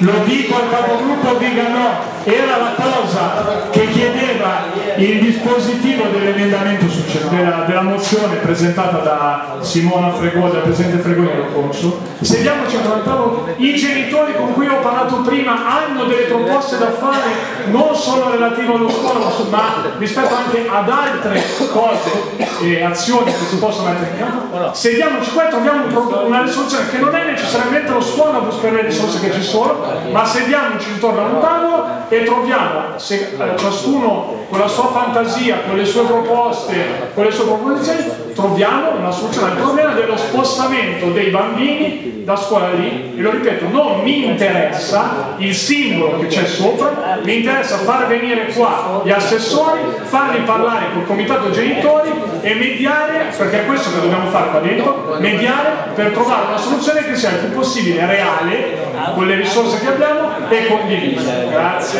era la cosa che chiedeva il dispositivo dell'emendamento della mozione presentata da Simona Fregoni, dal Presidente Fregoni allo corso. Sediamoci a un tavolo, i genitori con cui ho parlato prima hanno delle proposte da fare, non solo relative allo scuola, ma rispetto anche ad altre cose e azioni che si possono mettere in campo. Sediamoci qua e troviamo una risoluzione che non è necessariamente lo scuolabus per le risorse che ci sono, ma sediamoci intorno a un tavolo e troviamo, ciascuno con la sua fantasia, con le sue proposte, con le sue proposizioni, troviamo una soluzione al problema dello spostamento dei bambini da scuola lì. E lo ripeto, non mi interessa il simbolo che c'è sopra, mi interessa far venire qua gli assessori, farli parlare col comitato genitori e mediare, perché è questo che dobbiamo fare qua dentro, mediare per trovare una soluzione che sia il più possibile reale, con le risorse che abbiamo, e condivisa. Grazie.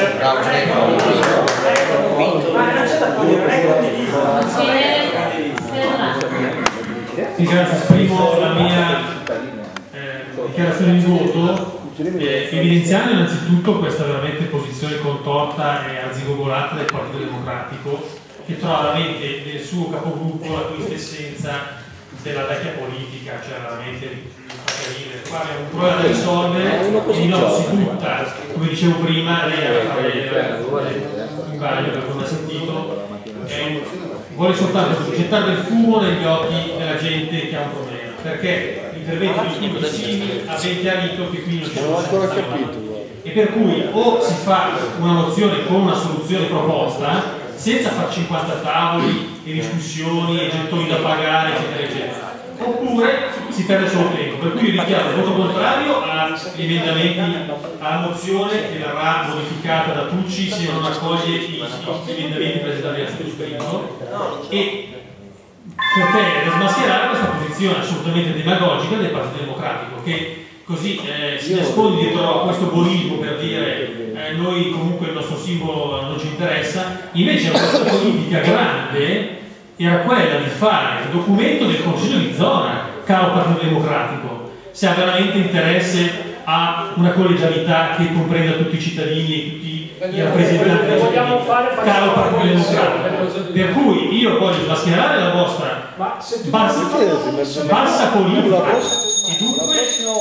Sì, grazie. Esprimo la mia dichiarazione di voto evidenziando innanzitutto questa veramente posizione contorta e arzigogolata del Partito Democratico, che trova veramente nel suo capogruppo la quintessenza della vecchia politica, cioè veramente qua abbiamo un problema da risolvere e no, si butta, come dicevo prima, lei in vaglio perché non ha sentito, vuole soltanto gettare del fumo negli occhi della gente che ha un problema, perché l'intervento di Vicini ha ben chiarito che qui non ci sono soluzioni, e per cui o si fa una mozione con una soluzione proposta senza far 50 tavoli e discussioni e gettoni da pagare eccetera eccetera, oppure si perde solo tempo. Per cui richiamo il voto contrario agli emendamenti, alla mozione che verrà modificata da Tucci se non accoglie gli emendamenti presentati dal sottoscritto, e per smascherare questa posizione assolutamente demagogica del Partito Democratico, che così si nasconde dietro a questo buonismo per dire noi comunque il nostro simbolo non ci interessa. Invece la nostra politica grande era quella di fare un documento del Consiglio di zona, caro Partito Democratico, se ha veramente interesse a una collegialità che comprenda tutti i cittadini e tutti i rappresentanti dei cittadini, caro Partito Democratico. Per cui io voglio mascherare la vostra bassa politica e dunque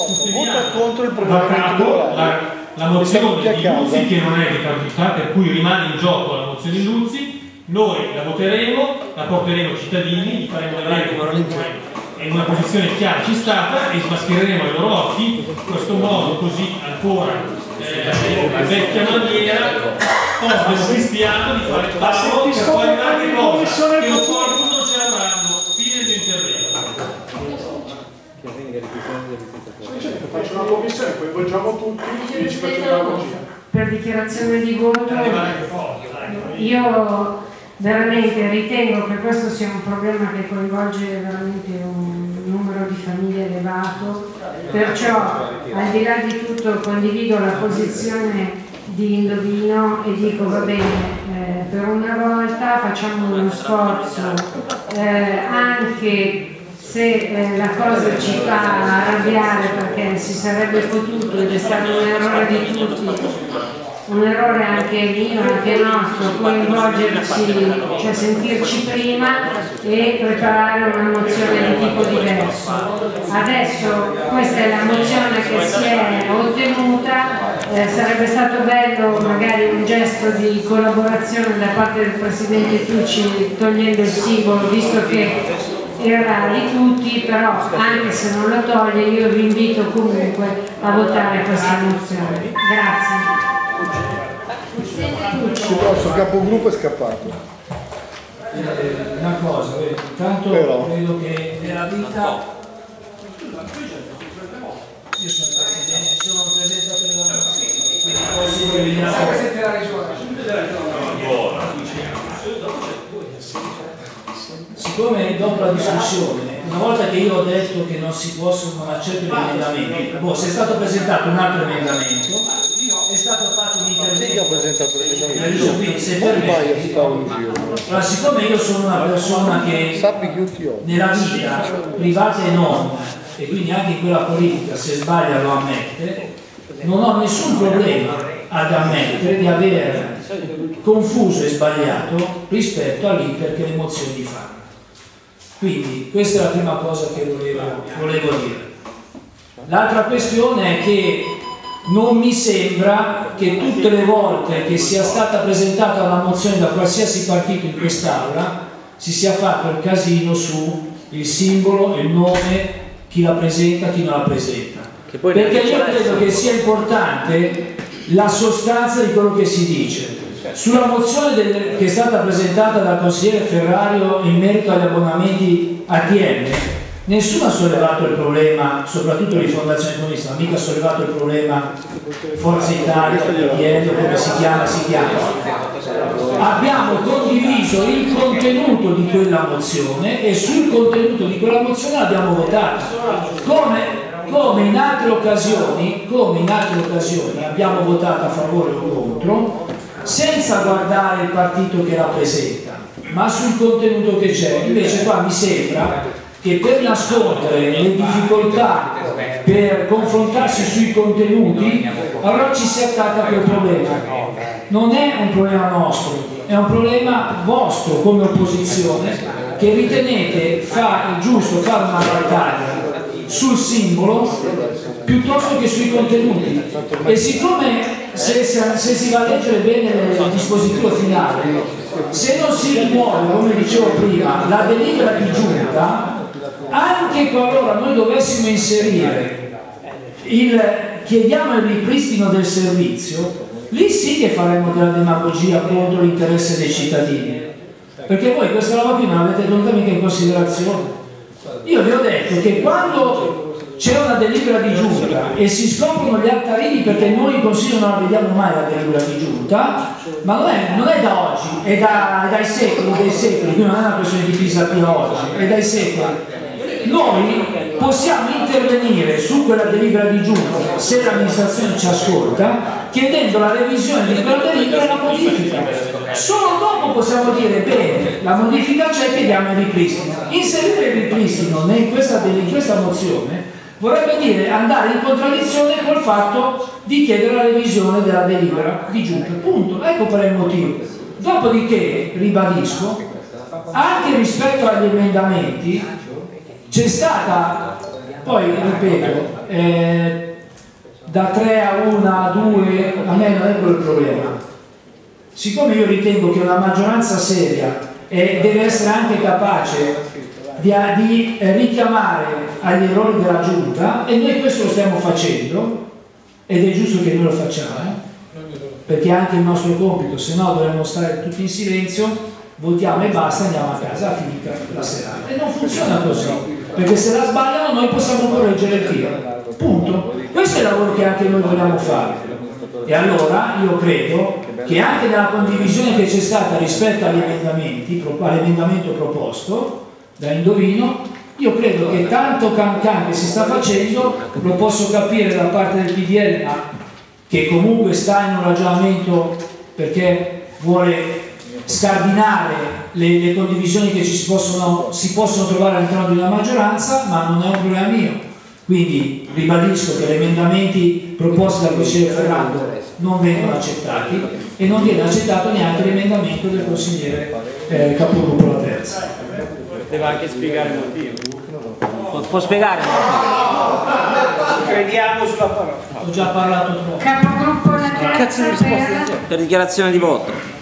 la mozione di Luzzi, che non è di partita, per cui rimane in gioco la mozione di Luzzi. Noi la voteremo, la porteremo ai cittadini, gli faremo vedere che comunque è in una posizione chiara ci stata, e smaschereremo ai loro occhi questo modo così ancora a vecchia maniera post-democristiano di fare il tavolo per poi dare cose che qualcuno non ce l'avranno. Fine del intervento. Faccio una commissione, coinvolgiamo tutti e ci facciamo la logia. Per dichiarazione di voto, io veramente ritengo che questo sia un problema che coinvolge veramente un numero di famiglie elevato, perciò al di là di tutto condivido la posizione di Indovino e dico va bene, per una volta facciamo uno sforzo, anche se la cosa ci fa arrabbiare perché si sarebbe potuto, ed è stato un errore di tutti, un errore anche mio, anche nostro, coinvolgerci, cioè sentirci prima e preparare una mozione di tipo diverso. Adesso questa è la mozione che si è ottenuta, sarebbe stato bello magari un gesto di collaborazione da parte del Presidente Tucci togliendo il simbolo, visto che era di tutti, però anche se non lo toglie io vi invito comunque a votare questa mozione. Grazie. Il nostro capogruppo è scappato. Una cosa, intanto credo che nella vita io sono presidente, sono presidente per la siccome dopo la discussione, una volta che io ho detto che non si possono, non accetto gli emendamenti, se è stato presentato un altro emendamento, è stato fatto un intervento, quindi se permetti, allora, siccome io sono una persona che nella vita privata e non, e quindi anche in quella politica, se sbaglia lo ammette, non ho nessun problema ad ammettere di aver confuso e sbagliato rispetto all'iter che le mozioni fanno. Quindi questa è la prima cosa che volevo dire. L'altra questione è che non mi sembra che tutte le volte che sia stata presentata una mozione da qualsiasi partito in quest'Aula si sia fatto il casino su il simbolo, il nome, chi la presenta, chi non la presenta. Perché io credo che sia importante la sostanza di quello che si dice. Sulla mozione che è stata presentata dal consigliere Ferrario in merito agli abbonamenti ATM, nessuno ha sollevato il problema, soprattutto Rifondazione Comunista, mica ha sollevato il problema Forza Italia, PDL, come si chiama. Abbiamo condiviso il contenuto di quella mozione e sul contenuto di quella mozione l'abbiamo votata. Come in altre occasioni abbiamo votato a favore o contro, senza guardare il partito che rappresenta, ma sul contenuto che c'è. Invece qua mi sembra che per nascondere le difficoltà, per confrontarsi sui contenuti, allora ci si attacca a quel problema. Non è un problema nostro, è un problema vostro come opposizione, che ritenete giusto fare una battaglia sul simbolo piuttosto che sui contenuti. E siccome se si va a leggere bene il dispositivo finale, se non si rimuove, come dicevo prima, la delibera di giunta, anche qualora noi dovessimo inserire chiediamo il ripristino del servizio, lì sì che faremo della demagogia contro l'interesse dei cittadini, perché voi questa roba qui non l'avete tenuta mica in considerazione. Io vi ho detto che quando c'è una delibera di giunta e si scoprono gli altarini, perché noi in Consiglio non la vediamo mai la delibera di giunta, ma non è da oggi, è dai secoli dei secoli, quindi non è una questione di Pisapia oggi, è dai secoli. Noi possiamo intervenire su quella delibera di giunta, se l'amministrazione ci ascolta, chiedendo la revisione di quella delibera e la modifica. Solo dopo possiamo dire bene, la modifica c'è, chiediamo il ripristino. Inserire il ripristino in questa mozione vorrebbe dire andare in contraddizione col fatto di chiedere la revisione della delibera di giunta. Punto. Ecco qual è il motivo. Dopodiché, ribadisco, anche rispetto agli emendamenti c'è stata, poi ripeto, da 3 a 1 a 2, a me non è quello il problema. Siccome io ritengo che una maggioranza seria deve essere anche capace di richiamare agli errori della giunta, e noi questo lo stiamo facendo ed è giusto che noi lo facciamo, perché è anche il nostro compito, se no dovremmo stare tutti in silenzio, votiamo e basta, andiamo a casa, finita la serata. E non funziona così, perché se la sbagliano noi possiamo correggere il tiro, punto. Questo è il lavoro che anche noi vogliamo fare. E allora io credo che anche nella condivisione che c'è stata rispetto agli emendamenti, all'emendamento proposto da Indovino, io credo che tanto cancan che si sta facendo lo posso capire da parte del PDL, ma che comunque sta in un ragionamento perché vuole scardinare le condivisioni che si possono trovare all'interno di una maggioranza, ma non è un problema mio. Quindi ribadisco che gli emendamenti proposti dal consigliere Ferrando non vengono accettati e non viene accettato neanche l'emendamento del consigliere Capogruppo La Terza. Deve anche spiegare il motivo. Può spiegare il motivo? Crediamo sulla parola. Ho già parlato troppo. Capogruppo La Terza Per dichiarazione di voto.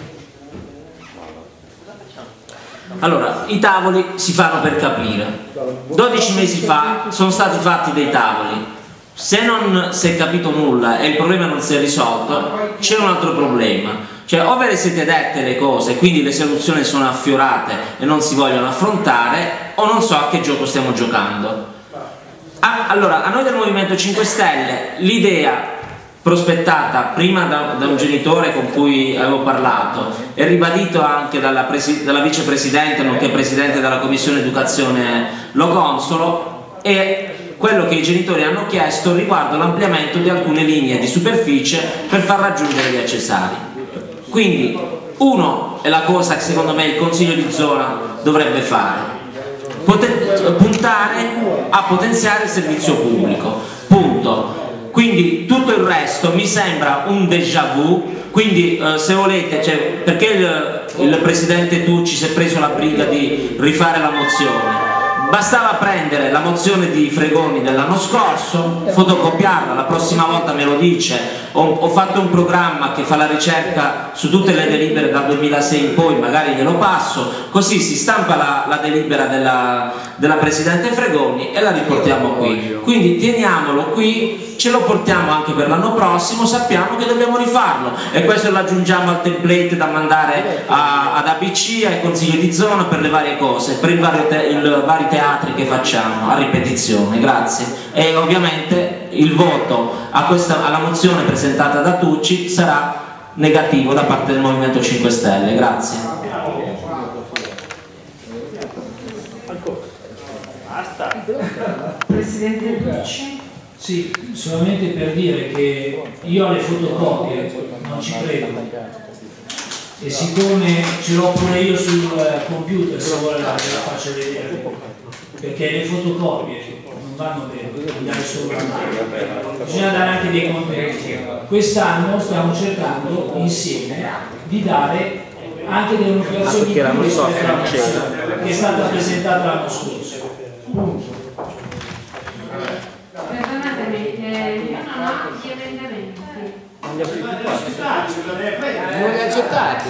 Allora, i tavoli si fanno per capire. 12 mesi fa sono stati fatti dei tavoli. Se non si è capito nulla e il problema non si è risolto, c'è un altro problema. Cioè, o ve le siete dette le cose, quindi le soluzioni sono affiorate e non si vogliono affrontare, o non so a che gioco stiamo giocando. Allora, a noi del Movimento 5 Stelle l'idea prospettata prima da un genitore con cui avevo parlato e ribadito anche dalla vicepresidente nonché presidente della commissione educazione Lo Consolo, e quello che i genitori hanno chiesto riguardo l'ampliamento di alcune linee di superficie per far raggiungere gli accessari. Quindi uno è la cosa che secondo me il Consiglio di zona dovrebbe fare: puntare a potenziare il servizio pubblico, punto. Quindi tutto il resto mi sembra un déjà vu. Quindi se volete, cioè, perché il presidente Tucci si è preso la briga di rifare la mozione? Bastava prendere la mozione di Fregoni dell'anno scorso, fotocopiarla, la prossima volta me lo dice, ho fatto un programma che fa la ricerca su tutte le delibere dal 2006 in poi, magari glielo passo, così si stampa la delibera della Presidente Fregoni e la riportiamo qui. Quindi teniamolo qui, ce lo portiamo anche per l'anno prossimo, sappiamo che dobbiamo rifarlo e questo lo aggiungiamo al template da mandare ad ABC, ai consigli di zona per le varie cose, per i vari teatri che facciamo a ripetizione. Grazie. E ovviamente il voto alla mozione presentata da Tucci sarà negativo da parte del Movimento 5 Stelle. Grazie. Presidente Tucci. Sì, solamente per dire che io alle fotocopie non ci credo, e siccome ce l'ho pure io sul computer, se vuole la faccio vedere, perché le fotocopie non vanno bene, andare solo a mano, bisogna dare anche dei contenuti. Quest'anno stiamo cercando insieme di dare anche delle motivazioni in più rispetto alla mozione che è stata presentata l'anno scorso. Punto. Perdonatemi, io non ho gli emendamenti. Non li accettati?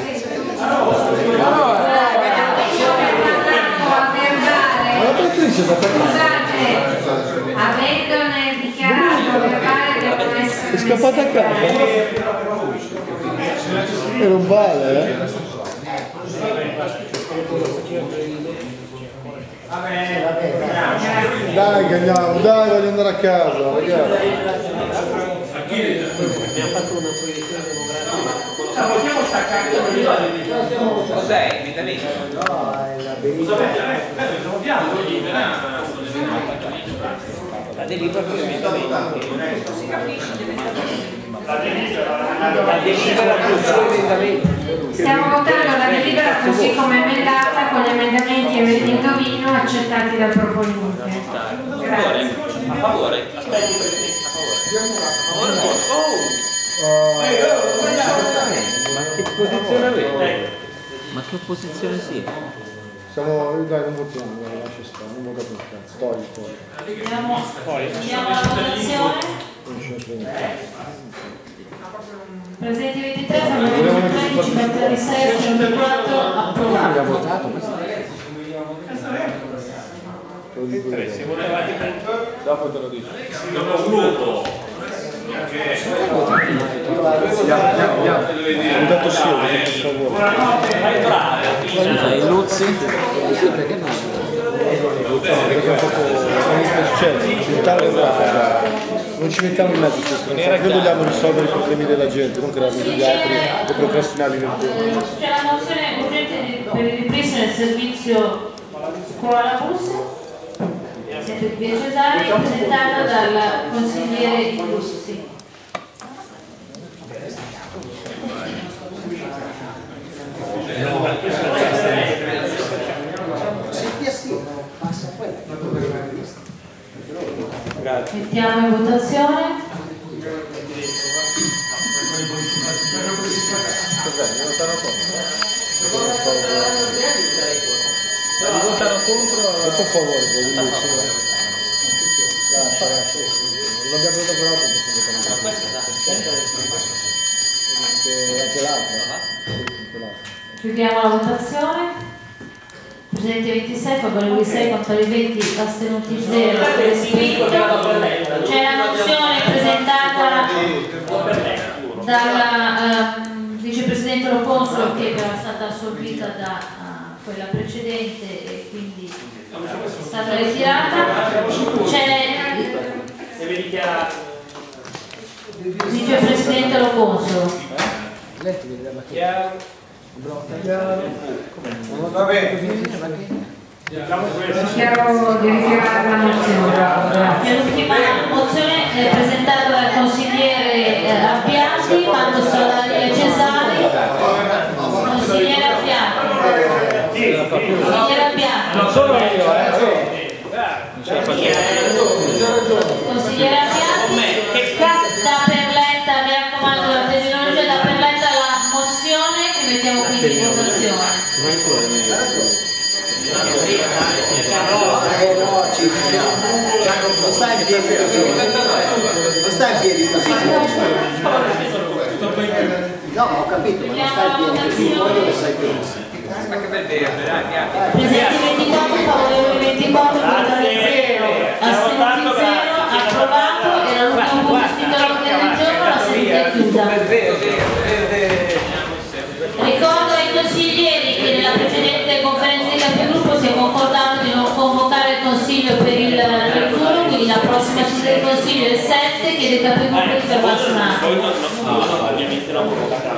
Scusate, avendone dichiarato verbale devono essere... È scappata a casa? E non vale, Dai che andiamo, dai, voglio andare a casa, ragazzi. Abbiamo fatto una proiezione demografica. Vogliamo staccare? Cos'è? Emendamento? No, è la delibera. La delibera con l'emendamento. Si capisce la delibera con i suoi emendamenti. Stiamo votando la delibera così come emendata con gli emendamenti e il indovino accettati dal proponente. Grazie. A favore? Ma che posizione avete? Ma che opposizione sì? Siamo, dai, non votiamo, lascia stare, non vota per cazzo, togli. Andiamo alla votazione. Presenti 23, favorevoli 13, contrari 6, 104, approvato. Abbiamo votato. Si vota avanti dopo te lo dico. Dopo gruppo. Ho dato sì, per favore. Fai Luzzi? Sì, perché no? Perché ho fatto non ci mettiamo in mezzo a questo, noi dobbiamo risolvere i problemi della gente, non crearli degli altri e procrastinarli nel tempo. C'è la mozione urgente per il ripristino del servizio scuola bus, sempre di Via Cesare, presentata dal consigliere Illussi. Mettiamo in votazione. Votano contro. Per favore, lascia. Non abbiamo votato per l'altro anche l'altro. Chiudiamo la votazione. Presenti 26, favorevoli 6, contrari 20, astenuti 0, respinto. C'è la mozione presentata dalla vicepresidente Lo Consolo che era stata assorbita da quella precedente e quindi è stata ritirata. C'è Vicepresidente Lo Consolo. Va bene. Dichiaro di ritirare la mozione. L'ultima mozione è presentata dal consigliere Appiatti, quanto Salaria Cesari. Consigliere Appiatti. Consigliere Appiatti. Non sono io, Consigliere Appiatti, da per letta, mi raccomando la terminologia, da per letta la mozione che mettiamo quindi in votazione. Non sta in piedi così. No, ho capito, ma non sta in piedi così. Dove stai piedi? Presenti 24, favorevoli 24, contrari 0, astenuti 0, approvato. Era l'ultimo punto scritto all'ordine del giorno, la seduta è chiusa. Ricordo ai consiglieri che nella precedente conferenza di capigruppo si è concordato di non convocare il consiglio per il 31, quindi la prossima seduta del consiglio è il 7, chiede ai capigruppo di fermarsi un attimo.